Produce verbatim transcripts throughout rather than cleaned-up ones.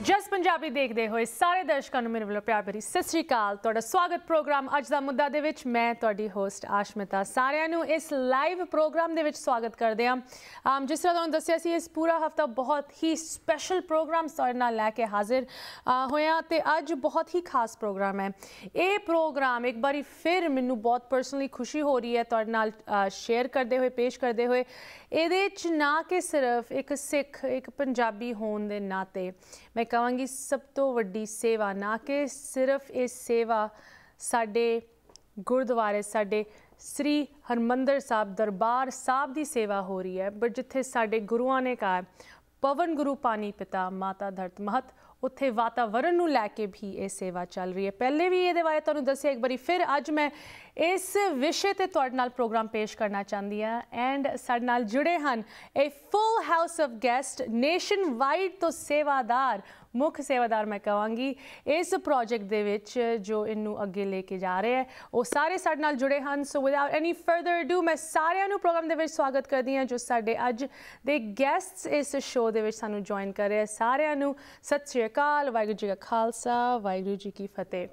ਜਸ ਪੰਜਾਬੀ ਦੇਖਦੇ ਹੋਏ ਸਾਰੇ ਦਰਸ਼ਕਾਂ ਨੂੰ ਮੇਰੇ ਵੱਲੋਂ ਪਿਆਰ ਭਰੀ ਸਤਿ ਸ਼੍ਰੀ ਅਕਾਲ। ਤੁਹਾਡਾ ਸਵਾਗਤ ਪ੍ਰੋਗਰਾਮ ਅੱਜ ਦਾ ਮੁੱਦਾ ਦੇ ਵਿੱਚ। ਮੈਂ ਤੁਹਾਡੀ ਹੋਸਟ ਆਸ਼ਮਿਤਾ, ਸਾਰਿਆਂ ਨੂੰ ਇਸ ਲਾਈਵ ਪ੍ਰੋਗਰਾਮ ਦੇ ਵਿੱਚ ਸਵਾਗਤ ਕਰਦੇ ਹਾਂ। ਜਿਸ ਤਰ੍ਹਾਂ ਤੁਹਾਨੂੰ ਦੱਸਿਆ ਸੀ, ਇਸ ਪੂਰਾ ਹਫਤਾ ਬਹੁਤ ਹੀ ਸਪੈਸ਼ਲ ਪ੍ਰੋਗਰਾਮ ਤੁਹਾਡੇ ਨਾਲ ਲੈ ਕੇ ਹਾਜ਼ਰ ਹੋਇਆ ਤੇ ਅੱਜ ਬਹੁਤ ਹੀ ਖਾਸ ਪ੍ਰੋਗਰਾਮ ਹੈ। ਇਹ ਪ੍ਰੋਗਰਾਮ ਇੱਕ ਵਾਰੀ ਫਿਰ ਮੈਨੂੰ ਬਹੁਤ ਪਰਸਨਲੀ ਖੁਸ਼ੀ ਹੋ ਰਹੀ ਹੈ ਤੁਹਾਡੇ ਨਾਲ ਸ਼ੇਅਰ ਕਰਦੇ ਹੋਏ, ਪੇਸ਼ ਕਰਦੇ ਹੋਏ। ਇਹਦੇ 'ਚ ਨਾ ਕਿ ਸਿਰਫ ਇੱਕ ਸਿੱਖ, ਇੱਕ ਪੰਜਾਬੀ ਹੋਣ ਦੇ ਨਾਤੇ मैं कहांगी सब तो वड्डी सेवा, ना कि सिर्फ ये सेवा साडे गुरुद्वारे साडे श्री हरमंदर साहब दरबार साहब की सेवा हो रही है, बट जिथे साडे गुरुआं ने कहा पवन गुरु पानी पिता माता धरत महत, उत्थे वातावरण नूं लैके भी ये सेवा चल रही है। पहले भी ये बारे तुहानूं दस्सिया एक बारी फिर अज मैं इस विषय ते तुहाडे नाल प्रोग्राम पेश करना चाहती हाँ। एंड साडे नाल जुड़े हैं a full house of guest, nationwide तो सेवादार, मुख सेवादार मैं कहांगी इस प्रोजेक्ट दे विच जो इनू अगे लेके जा रहे हैं, वो सारे साडे नाल जुड़े हैं। So without any further do मैं सारिਆਂ ਨੂੰ प्रोग्राम दे विच स्वागत करदी हाँ जो साडे अज दे गेस्ट्स इस शो दे विच सानू ज्वाइन कर रहे हैं। सारिਆਂ ਨੂੰ सत श्री अकाल, वाहिगुरू जी का खालसा, वाहिगुरू जी की फतेह।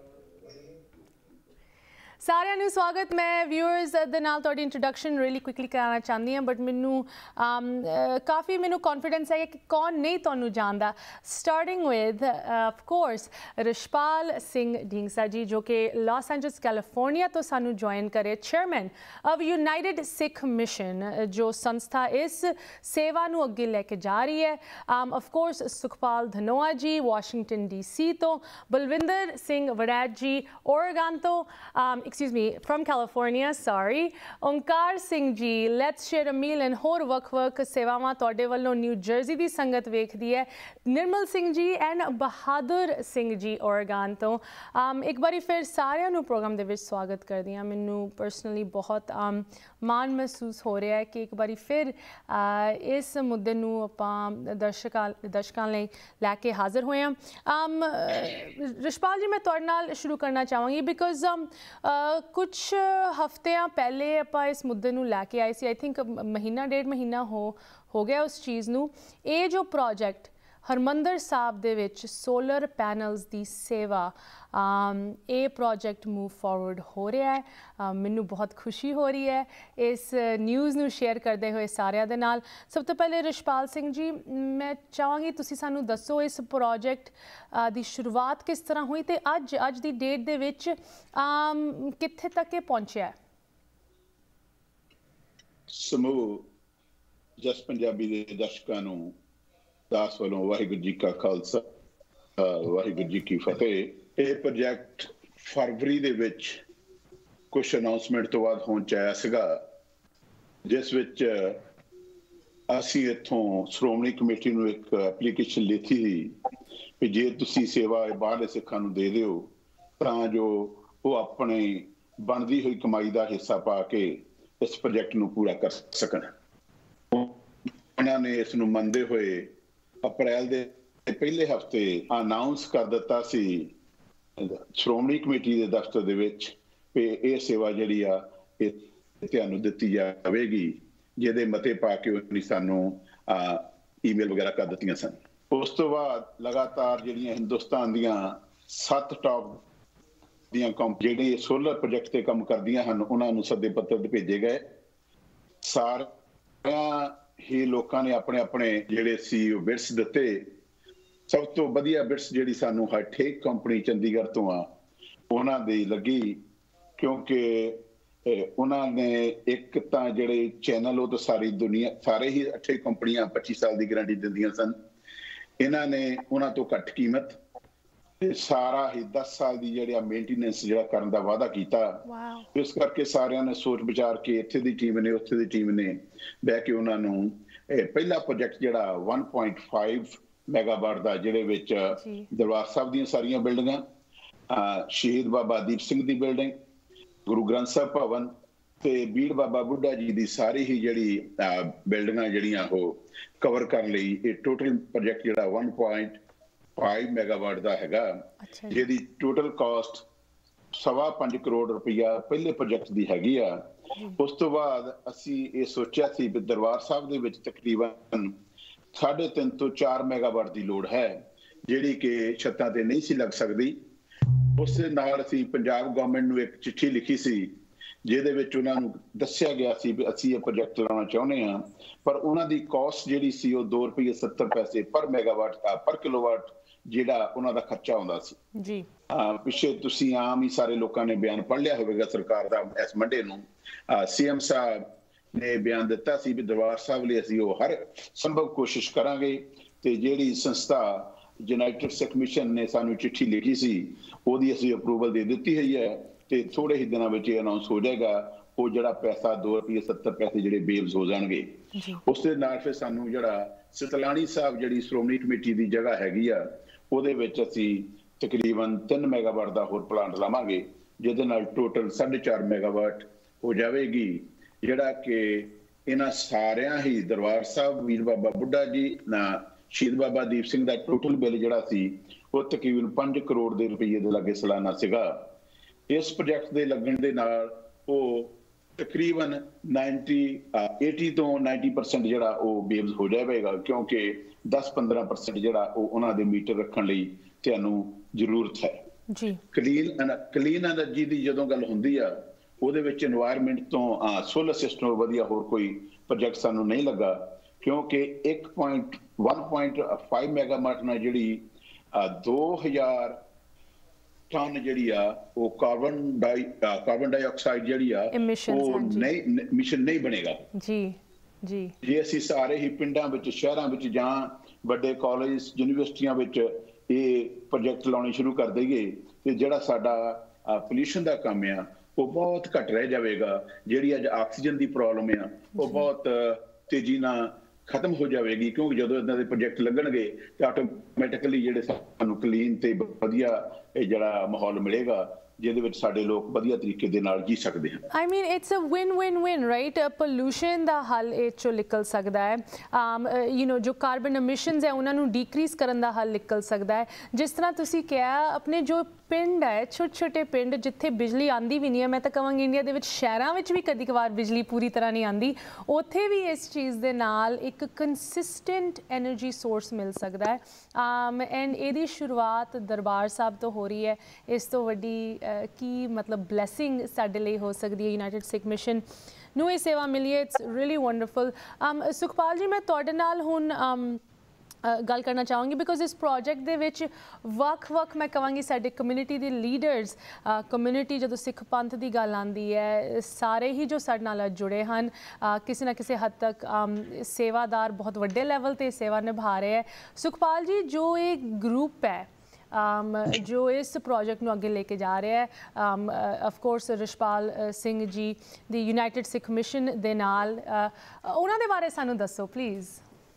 सारिਆਂ ਨੂੰ स्वागत। मैं व्यूअर्स ਦੇ ਨਾਲ ਤੁਹਾਡੀ ਇੰਟਰੋਡਕਸ਼ਨ ਰੀਲੀ ਕੁਇਕਲੀ ਕਰਾਉਣਾ ਚਾਹੁੰਦੀ ਹਾਂ, ਬਟ ਮੈਨੂੰ ਕਾਫੀ ਮੈਨੂੰ ਕੌਨਫੀਡੈਂਸ ਹੈ ਕਿ ਕੌਣ ਨਹੀਂ ਤੁਹਾਨੂੰ ਜਾਣਦਾ। Starting with of course Rishpal Singh Dhindsa ji, ਜੋ ਕਿ ਲਾਸ ਐਂਜਲਸ ਕੈਲੀਫੋਰਨੀਆ ਤੋਂ ਸਾਨੂੰ ਜੁਆਇਨ ਕਰੇ, chairman of United Sikh Mission, ਜੋ ਸੰਸਥਾ ਇਸ ਸੇਵਾ ਨੂੰ ਅੱਗੇ ਲੈ ਕੇ ਜਾ ਰਹੀ ਹੈ। ਆਫ ਕੋਰਸ ਸੁਖਪਾਲ ਧਨੋਆ ਜੀ ਵਾਸ਼ਿੰਗਟਨ ਡੀ ਸੀ ਤੋਂ, ਬਲਵਿੰਦਰ ਸਿੰਘ ਵੜੈਚ ਜੀ ਓਰੇਗਨ ਤੋਂ, excuse me, from California, sorry, Omkar Singh ji let's share a meal and ਹੋਰ ਵੱਖ-ਵੱਖ ਸੇਵਾਵਾਂ ਤੁਹਾਡੇ ਵੱਲੋਂ ਨਿਊ ਜਰਸੀ ਦੀ ਸੰਗਤ ਵੇਖਦੀ ਹੈ, ਨਿਰਮਲ ਸਿੰਘ ਜੀ ਐਂਡ ਬਹਾਦਰ ਸਿੰਘ ਜੀ ਓਰੇਗਨ ਤੋਂ। ਇੱਕ ਵਾਰੀ ਫਿਰ ਸਾਰਿਆਂ ਨੂੰ ਪ੍ਰੋਗਰਾਮ ਦੇ ਵਿੱਚ ਸਵਾਗਤ ਕਰਦੀ ਹਾਂ। ਮੈਨੂੰ ਪਰਸਨਲੀ ਬਹੁਤ ਮਾਣ ਮਹਿਸੂਸ ਹੋ ਰਿਹਾ ਹੈ ਕਿ ਇੱਕ ਵਾਰੀ ਫਿਰ ਇਸ ਮੁੱਦੇ ਨੂੰ ਆਪਾਂ ਦਰਸ਼ਕਾਂ ਦਰਸ਼ਕਾਂ ਲਈ ਲੈ ਕੇ ਹਾਜ਼ਰ ਹੋਏ ਹਾਂ। ਰਿਸ਼ਪਾਲ ਜੀ, ਮੈਂ ਤੁਹਾਡੇ ਨਾਲ ਸ਼ੁਰੂ ਕਰਨਾ ਚਾਹਾਂਗੀ ਬਿਕੋਜ਼ कुछ हफ्तियां पहले आप इस मुद्दे नूं लैके आए सी, आई थिंक महीना डेढ़ महीना हो हो गया उस चीज़ नूं। ये जो प्रोजेक्ट हरमंदर साहब दे विच सोलर पैनल्स दी सेवा, ये प्रोजेक्ट मूव फॉरवर्ड हो रहा है। मैनू बहुत खुशी हो रही है इस न्यूज़ नूं शेयर करते हुए सारिਆਂ दे नाल। सब तो पहले रिशपाल सिंह जी, मैं चाहांगी तुसीं सानू दसो इस प्रोजेक्ट दी शुरुआत किस तरह हुई ते अज अज दी डेट दे विच कित्थे तक ये पहुंचिया है। समूह जस पंजाबी दे दर्शकां नूं दास वालों वाहिगुरू जी का खालसा, वाहिगुरू जी की फतेह। ये प्रोजेक्ट फरवरी दे विच कुछ अनाउंसमेंट तो बाद होण च आया सीगा, जिस विच असीं इत्थों श्रोमणी कमेटी नूं एक एप्लीकेशन लिखी सी कि जे तुसीं सेवा बाहरले सिखां नूं दे दिओ तां जो वो अपने बनदी होई कमाई दा हिस्सा पा के इस प्रोजेक्ट नूं पूरा कर सकण। उन्हां ने इस नूं मंनदे होए अप्रैल दे पहले हफ्ते अनाउंस कर दिता सी श्रोमणी कमेटी के दफ्तर दे विच कि यह सेवा जिहड़ी आ इह तुहानूं दित्ती जावेगी, जिहदे मते पा के उन्होंने सानूं ईमेल वगैरह कर दित्तियां सन। उस तो बाद लगातार जिहड़ियां हिंदुस्तान दीयां सत्त टॉप दीयां कंपनी जिहड़े सोलर प्रोजेक्ट ते काम करदियां हन, उन्हां नूं सद्दे पत्र भेजे गए। सारियां ही लोगों ने अपने अपने जिहड़े सी बिड्स दिते। सब तो वधिया बिड्स जिहड़ी सानू हाईटेक कंपनी चंडीगढ़ तो आ उन्हां दी लगी, क्योंकि उन्होंने एक तां जिहड़े चैनल वो तो सारी दुनिया सारे ही अठे कंपनियां पच्चीस साल की गारंटी दिंदियां सन। इन्हां ने उन्हां तो घट कीमत सारा ही दस साल की जिहड़ा मेनटेनेंस जिहड़ा करन दा वादा कीता। इस करके सारियां ने सोच विचार के इत्थे दी टीम ने उत्थे दी टीम ने बह के उन्हां नूं पहला प्रोजेक्ट जिहड़ा वन पॉइंट फाइव मैगावाट दा जिहड़े विच दरबार साहब दीयां सारियां बिल्डिंगां, शहीद बाबा दीप सिंह दी बिल्डिंग, गुरु ग्रंथ साहब भवन ते बीड़ बाबा बुढ़ा जी दी सारी ही जिहड़ी बिल्डिंगां जिहड़ियां हो कवर करन लई ये टोटल प्रोजेक्ट जिहड़ा वन पॉइंट फाइव मैगावाट का हैगा, जिहदी टोटल कॉस्ट सवा पंज करोड़ रुपया पहले प्रोजेक्ट की हैगी आ। उस तो बाद असी ये सोचा सी कि दरबार साहब दे विच तकरीबन साढ़े तीन तो चार मैगावाट की लोड़ है, ਜਿਹੜੀ ਕਿ ਛੱਤਾਂ ਤੇ ਨਹੀਂ ਸੀ ਲੱਗ ਸਕਦੀ। ਉਸ ਦੇ ਨਾਲ ਅਸੀਂ ਪੰਜਾਬ ਗਵਰਨਮੈਂਟ ਨੂੰ ਇੱਕ ਚਿੱਠੀ ਲਿਖੀ ਸੀ ਜਿਹਦੇ ਵਿੱਚ ਉਹਨਾਂ ਨੂੰ ਦੱਸਿਆ ਗਿਆ ਸੀ ਵੀ ਅਸੀਂ ਇਹ ਪ੍ਰੋਜੈਕਟ ਲਾਉਣਾ ਚਾਹੁੰਦੇ ਹਾਂ, ਪਰ ਉਹਨਾਂ ਦੀ ਕਾਸਟ ਜਿਹੜੀ ਸੀ ਉਹ ਦੋ ਰੁਪਏ ਸੱਤਰ ਪੈਸੇ ਪਰ ਮੈਗਾਵਾਟ ਪਰ ਕਿਲੋਵਾਟ ਜਿਹੜਾ ਉਹਨਾਂ ਦਾ ਖਰਚਾ ਆਉਂਦਾ ਸੀ ਜੀ। ਪਿੱਛੇ ਤੁਸੀਂ ਆਮ ਹੀ ਸਾਰੇ ਲੋਕਾਂ ਨੇ ਬਿਆਨ ਪੜ੍ਹ ਲਿਆ ਹੋਵੇਗਾ ਸਰਕਾਰ ਦਾ ਇਸ ਮੰਡੇ ਨੂੰ। ਸੀਐਮ ਸਾਹਿਬ ਨੇ ਬਿਆਨ ਦਿੱਤਾ ਸੀ ਵੀ ਦਰਬਾਰ ਸਾਹਿਬ ਲਈ ਅਸੀਂ ਉਹ ਹਰ ਸੰਭਵ ਕੋਸ਼ਿਸ਼ ਕਰਾਂਗੇ, ਤੇ ਜਿਹੜੀ ਸੰਸਥਾ ਯੂਨਾਈਟਿਡ ਸਿੱਖ ਮਿਸ਼ਨ ਨੇ ਸਾਨੂੰ ਚਿੱਠੀ ਲਿਖੀ ਸੀ ਉਹਦੀ ਅਸੀਂ ਅਪਰੂਵਲ ਦੇ ਦਿੱਤੀ ਹੋਈ ਹੈ, ਤੇ ਥੋੜੇ ਹੀ ਦਿਨਾਂ ਵਿੱਚ ਇਹ ਅਨਾਉਂਸ ਹੋ ਜਾਏਗਾ ਉਹ ਜਿਹੜਾ ਪੈਸਾ ਦੋ ਰੁਪਏ ਸੱਤਰ ਪੈਸੇ ਜਿਹੜੇ ਬੇਲਸ ਹੋ ਜਾਣਗੇ। ਉਸ ਦੇ ਨਾਲ ਫਿਰ ਸਾਨੂੰ ਜਿਹੜਾ ਸਤਲਾਣੀ ਸਾਹਿਬ ਜਿਹੜੀ ਸ਼੍ਰੋਮਣੀ ਕਮੇਟੀ ਦੀ ਜਗ੍ਹਾ ਹੈਗੀ ਆ ਉਹਦੇ ਵਿੱਚ ਅਸੀਂ ਤਕਰੀਬਨ ਤਿੰਨ ਮੈਗਾਵਾਟ ਦਾ ਹੋਰ ਪਲਾਂਟ ਲਾਵਾਂਗੇ, ਜਿਹਦੇ ਨਾਲ ਟੋਟਲ ਸਾਢੇ ਚਾਰ ਮੈਗਾਵਾਟ ਹੋ ਜਾਵੇਗੀ, ਜਿਹੜਾ ਕਿ ਇਹਨਾਂ ਸਾਰਿਆਂ ਹੀ ਦਰਬਾਰ ਸਾਹਿਬ, ਵੀਰ ਬਾਬਾ ਬੁੱਢਾ ਜੀ ਨਾ ਸ਼ਹੀਦ ਬਾਬਾ ਦੀਪ ਸਿੰਘ ਦਾ ਟੋਟਲ ਬਿੱਲ ਜਿਹੜਾ ਸੀ ਉਹ ਤਕਰੀਬਨ ਪੰਜ ਕਰੋੜ ਦੇ ਰੁਪਏ ਦੇ ਲਾਗੇ ਸਾਲਾਨਾ ਸੀਗਾ। ਇਸ ਪ੍ਰੋਜੈਕਟ ਦੇ ਲੱਗਣ ਦੇ ਨਾਲ ਉਹ ਤਕਰੀਬਨ ਨੱਬੇ ਅੱਸੀ ਤੋਂ ਨੱਬੇ ਪਰਸੈਂਟ ਜਿਹੜਾ ਉਹ ਬੇਬਸ ਹੋ ਜਾਵੇਗਾ, ਕਿਉਂਕਿ ਦਸ ਪੰਦਰਾਂ ਪਰਸੈਂਟ ਜਿਹੜਾ ਉਹ ਉਹਨਾਂ ਦੇ ਮੀਟਰ ਰੱਖਣ ਲਈ ਤੁਹਾਨੂੰ ਜ਼ਰੂਰਤ ਹੈ ਜੀ। ਕਲੀਨ ਕਲੀਨ ਐਨਰਜੀ ਦੀ ਜਦੋਂ ਗੱਲ ਹੁੰਦੀ ਆ ਉਹਦੇ ਵਿੱਚ এনवायरमेंट ਤੋਂ ਸੋਲਰ ਸਿਸਟਮ ਵਧੀਆ ਹੋਰ ਕੋਈ ਪ੍ਰੋਜੈਕਟ ਸਾਨੂੰ ਨਹੀਂ ਲੱਗਾ, ਕਿਉਂਕਿ ਇੱਕ ਪੁਆਇੰਟ ਪੰਜ ਮੈਗਾਵਾਟ ਨਾਲ ਜਿਹੜੀ ਦੋ ਹਜ਼ਾਰ ਟਨ ਜਿਹੜੀ ਆ ਉਹ ਕਾਰਬਨ ਡਾਈ ਕਾਰਬਨ ਡਾਈਆਕਸਾਈਡ ਜਿਹੜੀ ਆ ਉਹ ਨਹੀਂ ਮਿਸ਼ਨ ਨਹੀਂ ਬਣੇਗਾ ਜੀ ਜੀ। ਜੇ ਅਸੀਂ ਸਾਰੇ ਹੀ ਪਿੰਡਾਂ ਵਿੱਚ ਸ਼ਹਿਰਾਂ ਵਿੱਚ ਜਾਂ ਵੱਡੇ ਕਾਲਜ ਯੂਨੀਵਰਸਿਟੀਆਂ ਵਿੱਚ ਇਹ ਪ੍ਰੋਜੈਕਟ ਲਾਉਣੇ ਸ਼ੁਰੂ ਕਰ ਦਈਏ ਤੇ ਜਿਹੜਾ ਸਾਡਾ ਪੋਲਿਊਸ਼ਨ ਦਾ ਕੰਮ ਆ ਉਹ ਬਹੁਤ ਘੱਟ ਰਹਿ ਜਾਵੇਗਾ। ਜਿਹੜੀ ਅੱਜ ਆਕਸੀਜਨ ਦੀ ਪ੍ਰੋਬਲਮ ਆ ਉਹ ਬਹੁਤ ਤੇਜ਼ੀ ਨਾਲ ਖਤਮ ਹੋ ਜਾਵੇਗੀ, ਕਿਉਂਕਿ ਜਦੋਂ ਇਦਾਂ ਦੇ ਪ੍ਰੋਜੈਕਟ ਲੱਗਣਗੇ ਤੇ ਆਟੋਮੈਟਿਕਲੀ ਜਿਹੜੇ ਸਾਨੂੰ ਕਲੀਨ ਤੇ ਵਧੀਆ ਇਹ ਜਿਹੜਾ ਮਾਹੌਲ ਮਿਲੇਗਾ ਜਿਹਦੇ ਵਿੱਚ ਸਾਡੇ ਲੋਕ ਵਧੀਆ ਤਰੀਕੇ ਦੇ ਨਾਲ ਜੀ ਸਕਦੇ ਹਨ। I mean it's a win win win right. Pollution ਦਾ ਹੱਲ ਇਹ ਚੋਂ ਨਿਕਲ ਸਕਦਾ ਹੈ, ਯੂ ਨੋ ਜੋ ਕਾਰਬਨ ਐਮਿਸ਼ਨਸ ਹੈ ਉਹਨਾਂ ਨੂੰ ਡੀਕਰੀਜ਼ ਕਰਨ ਦਾ ਹੱਲ ਨਿਕਲ ਸਕਦਾ ਹੈ। ਜਿਸ ਤਰ੍ਹਾਂ ਤੁਸੀਂ ਕਿਹਾ ਆਪਣੇ ਜੋ ਪਿੰਡ ਹੈ ਛੋਟੇ ਛੋਟੇ ਪਿੰਡ ਜਿੱਥੇ ਬਿਜਲੀ ਆਉਂਦੀ ਵੀ ਨਹੀਂ ਹੈ, ਮੈਂ ਤਾਂ ਕਹਾਂਗੀ ਇੰਡੀਆ ਦੇ ਵਿੱਚ ਸ਼ਹਿਰਾਂ ਵਿੱਚ ਵੀ ਕਦੀ ਕਵਾਰ ਬਿਜਲੀ ਪੂਰੀ ਤਰ੍ਹਾਂ ਨਹੀਂ ਆਉਂਦੀ, ਉੱਥੇ ਵੀ ਇਸ ਚੀਜ਼ ਦੇ ਨਾਲ ਇੱਕ ਕੰਸਿਸਟੈਂਟ ਐਨਰਜੀ ਸੋਰਸ ਮਿਲ ਸਕਦਾ ਹੈ। ਐਂਡ ਇਹਦੀ ਸ਼ੁਰੂਆਤ ਦਰਬਾਰ ਸਾਹਿਬ ਤੋਂ ਹੋ ਰਹੀ ਹੈ। ਇਸ ਤੋਂ ਵੱਡੀ ਕੀ ਮਤਲਬ ਬਲੈਸਿੰਗ ਸਾਡੇ ਲਈ ਹੋ ਸਕਦੀ ਹੈ ਯੂਨਾਈਟਿਡ ਸਿੱਖ ਮਿਸ਼ਨ ਨੂੰ ਇਹ ਸੇਵਾ ਮਿਲੀ ਹੈ। It's really wonderful. ਸੁਖਪਾਲ ਜੀ ਮੈਂ ਤੁਹਾਡੇ ਨਾਲ ਹੁਣ ਗੱਲ ਕਰਨਾ ਚਾਹਾਂਗੀ ਬਿਕੋਜ਼ ਇਸ ਪ੍ਰੋਜੈਕਟ ਦੇ ਵਿੱਚ ਵੱਖ ਵੱਖ ਮੈਂ ਕਹਾਂਗੀ ਸਾਡੇ ਕਮਿਊਨਿਟੀ ਦੇ ਲੀਡਰਸ, ਕਮਿਊਨਿਟੀ ਜਦੋਂ ਸਿੱਖ ਪੰਥ ਦੀ ਗੱਲ ਆਉਂਦੀ ਹੈ ਸਾਰੇ ਹੀ ਜੋ ਸਾਡੇ ਨਾਲ ਜੁੜੇ ਹਨ ਕਿਸੇ ਨਾ ਕਿਸੇ ਹੱਦ ਤੱਕ ਸੇਵਾਦਾਰ ਬਹੁਤ ਵੱਡੇ ਲੈਵਲ 'ਤੇ ਸੇਵਾ ਨਿਭਾ ਰਹੇ ਹੈ। ਸੁਖਪਾਲ ਜੀ ਜੋ ਇਹ ਗਰੁੱਪ ਹੈ ਜੋ ਇਸ ਪ੍ਰੋਜੈਕਟ ਨੂੰ ਅੱਗੇ ਲੈ ਕੇ ਜਾ ਰਿਹਾ ਹੈ, of course Rishpal Singh ji the United Sikh mission ਦੇ ਨਾਲ, ਉਹਨਾਂ ਦੇ ਬਾਰੇ ਸਾਨੂੰ ਦੱਸੋ ਪਲੀਜ਼।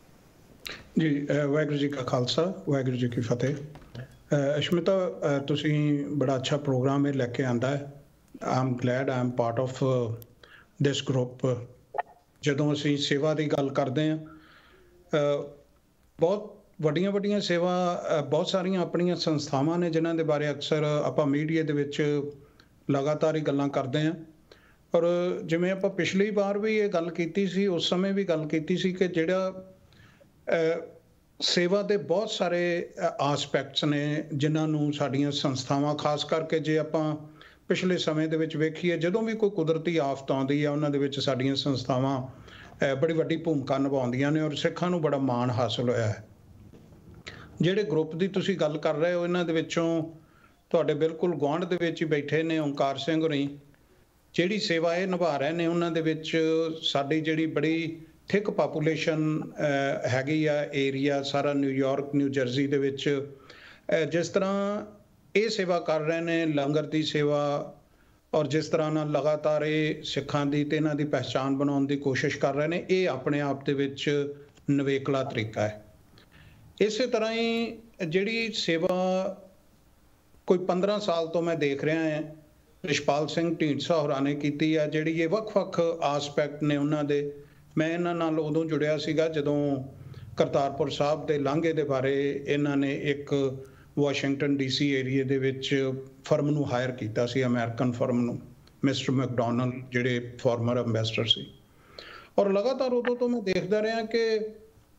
ਜੀ ਵਾਹਿਗੁਰੂ ਜੀ ਕਾ ਖਾਲਸਾ ਵਾਹਿਗੁਰੂ ਜੀ ਕੀ ਫਤਿਹ। ਅਸ਼ਮਿਤਾ ਤੁਸੀਂ ਬੜਾ ਅੱਛਾ ਪ੍ਰੋਗਰਾਮ ਇਹ ਲੈ ਕੇ ਆਂਦਾ ਹੈ। I am glad I am part of this group. ਜਦੋਂ ਅਸੀਂ ਸੇਵਾ ਦੀ ਗੱਲ ਕਰਦੇ ਹਾਂ ਬਹੁਤ ਵੱਡੀਆਂ ਵੱਡੀਆਂ ਸੇਵਾ ਬਹੁਤ ਸਾਰੀਆਂ ਆਪਣੀਆਂ ਸੰਸਥਾਵਾਂ ਨੇ ਜਿਨ੍ਹਾਂ ਦੇ ਬਾਰੇ ਅਕਸਰ ਆਪਾਂ ਮੀਡੀਆ ਦੇ ਵਿੱਚ ਲਗਾਤਾਰ ਹੀ ਗੱਲਾਂ ਕਰਦੇ ਹਾਂ। ਔਰ ਜਿਵੇਂ ਆਪਾਂ ਪਿਛਲੀ ਵਾਰ ਵੀ ਇਹ ਗੱਲ ਕੀਤੀ ਸੀ ਉਸ ਸਮੇਂ ਵੀ ਗੱਲ ਕੀਤੀ ਸੀ ਕਿ ਜਿਹੜਾ ਸੇਵਾ ਦੇ ਬਹੁਤ ਸਾਰੇ ਆਸਪੈਕਟਸ ਨੇ ਜਿਨ੍ਹਾਂ ਨੂੰ ਸਾਡੀਆਂ ਸੰਸਥਾਵਾਂ ਖਾਸ ਕਰਕੇ ਜੇ ਆਪਾਂ ਪਿਛਲੇ ਸਮੇਂ ਦੇ ਵਿੱਚ ਵੇਖੀਏ ਜਦੋਂ ਵੀ ਕੋਈ ਕੁਦਰਤੀ ਆਫਤ ਆਉਂਦੀ ਹੈ ਉਹਨਾਂ ਦੇ ਵਿੱਚ ਸਾਡੀਆਂ ਸੰਸਥਾਵਾਂ ਬੜੀ ਵੱਡੀ ਭੂਮਿਕਾ ਨਿਭਾਉਂਦੀਆਂ ਨੇ ਔਰ ਸਿੱਖਾਂ ਨੂੰ ਬੜਾ ਮਾਣ ਹਾਸਲ ਹੋਇਆ ਹੈ। ਜਿਹੜੇ ਗਰੁੱਪ ਦੀ ਤੁਸੀਂ ਗੱਲ ਕਰ ਰਹੇ ਹੋ ਇਹਨਾਂ ਦੇ ਵਿੱਚੋਂ ਤੁਹਾਡੇ ਬਿਲਕੁਲ ਗੁਆਂਢ ਦੇ ਵਿੱਚ ਹੀ ਬੈਠੇ ਨੇ ਓਂਕਾਰ ਸਿੰਘ ਹੋਣੀ, ਜਿਹੜੀ ਸੇਵਾ ਇਹ ਨਿਭਾ ਰਹੇ ਨੇ ਉਹਨਾਂ ਦੇ ਵਿੱਚ ਸਾਡੀ ਜਿਹੜੀ ਬੜੀ ਥਿਕ ਪਾਪੂਲੇਸ਼ਨ ਹੈਗੀ ਆ ਏਰੀਆ ਸਾਰਾ ਨਿਊਯਾਰਕ ਨਿਊ ਜਰਸੀ ਦੇ ਵਿੱਚ ਜਿਸ ਤਰ੍ਹਾਂ ਇਹ ਸੇਵਾ ਕਰ ਰਹੇ ਨੇ ਲੰਗਰ ਦੀ ਸੇਵਾ ਔਰ ਜਿਸ ਤਰ੍ਹਾਂ ਨਾਲ ਲਗਾਤਾਰ ਇਹ ਸਿੱਖਾਂ ਦੀ ਤੇ ਇਹਨਾਂ ਦੀ ਪਹਿਚਾਣ ਬਣਾਉਣ ਦੀ ਕੋਸ਼ਿਸ਼ ਕਰ ਰਹੇ ਨੇ, ਇਹ ਆਪਣੇ ਆਪ ਦੇ ਵਿੱਚ ਨਵੇਕਲਾ ਤਰੀਕਾ ਹੈ। ਇਸੇ ਤਰ੍ਹਾਂ ਹੀ ਜਿਹੜੀ ਸੇਵਾ ਕੋਈ ਪੰਦਰਾਂ ਸਾਲ ਤੋਂ ਮੈਂ ਦੇਖ ਰਿਹਾ ਹਾਂ ਰਿਸ਼ਪਾਲ ਸਿੰਘ ਢੀਂਡਸਾ ਹੋਰਾਂ ਨੇ ਕੀਤੀ ਆ, ਜਿਹੜੀ ਇਹ ਵੱਖ-ਵੱਖ ਆਸਪੈਕਟ ਨੇ ਉਹਨਾਂ ਦੇ। ਮੈਂ ਇਹਨਾਂ ਨਾਲ ਉਦੋਂ ਜੁੜਿਆ ਸੀਗਾ ਜਦੋਂ ਕਰਤਾਰਪੁਰ ਸਾਹਿਬ ਦੇ ਲਾਂਘੇ ਦੇ ਬਾਰੇ ਇਹਨਾਂ ਨੇ ਇੱਕ ਵਾਸ਼ਿੰਗਟਨ ਡੀਸੀ ਏਰੀਏ ਦੇ ਵਿੱਚ ਫਰਮ ਨੂੰ ਹਾਇਰ ਕੀਤਾ ਸੀ, ਅਮਰੀਕਨ ਫਰਮ ਨੂੰ, ਮਿਸਟਰ ਮੈਕਡੋਨਲਡ ਜਿਹੜੇ ਫਾਰਮਰ ਅੰਬੈਸਡਰ ਸੀ। ਔਰ ਲਗਾਤਾਰ ਉਦੋਂ ਤੋਂ ਮੈਂ ਦੇਖਦਾ ਰਿਹਾ ਕਿ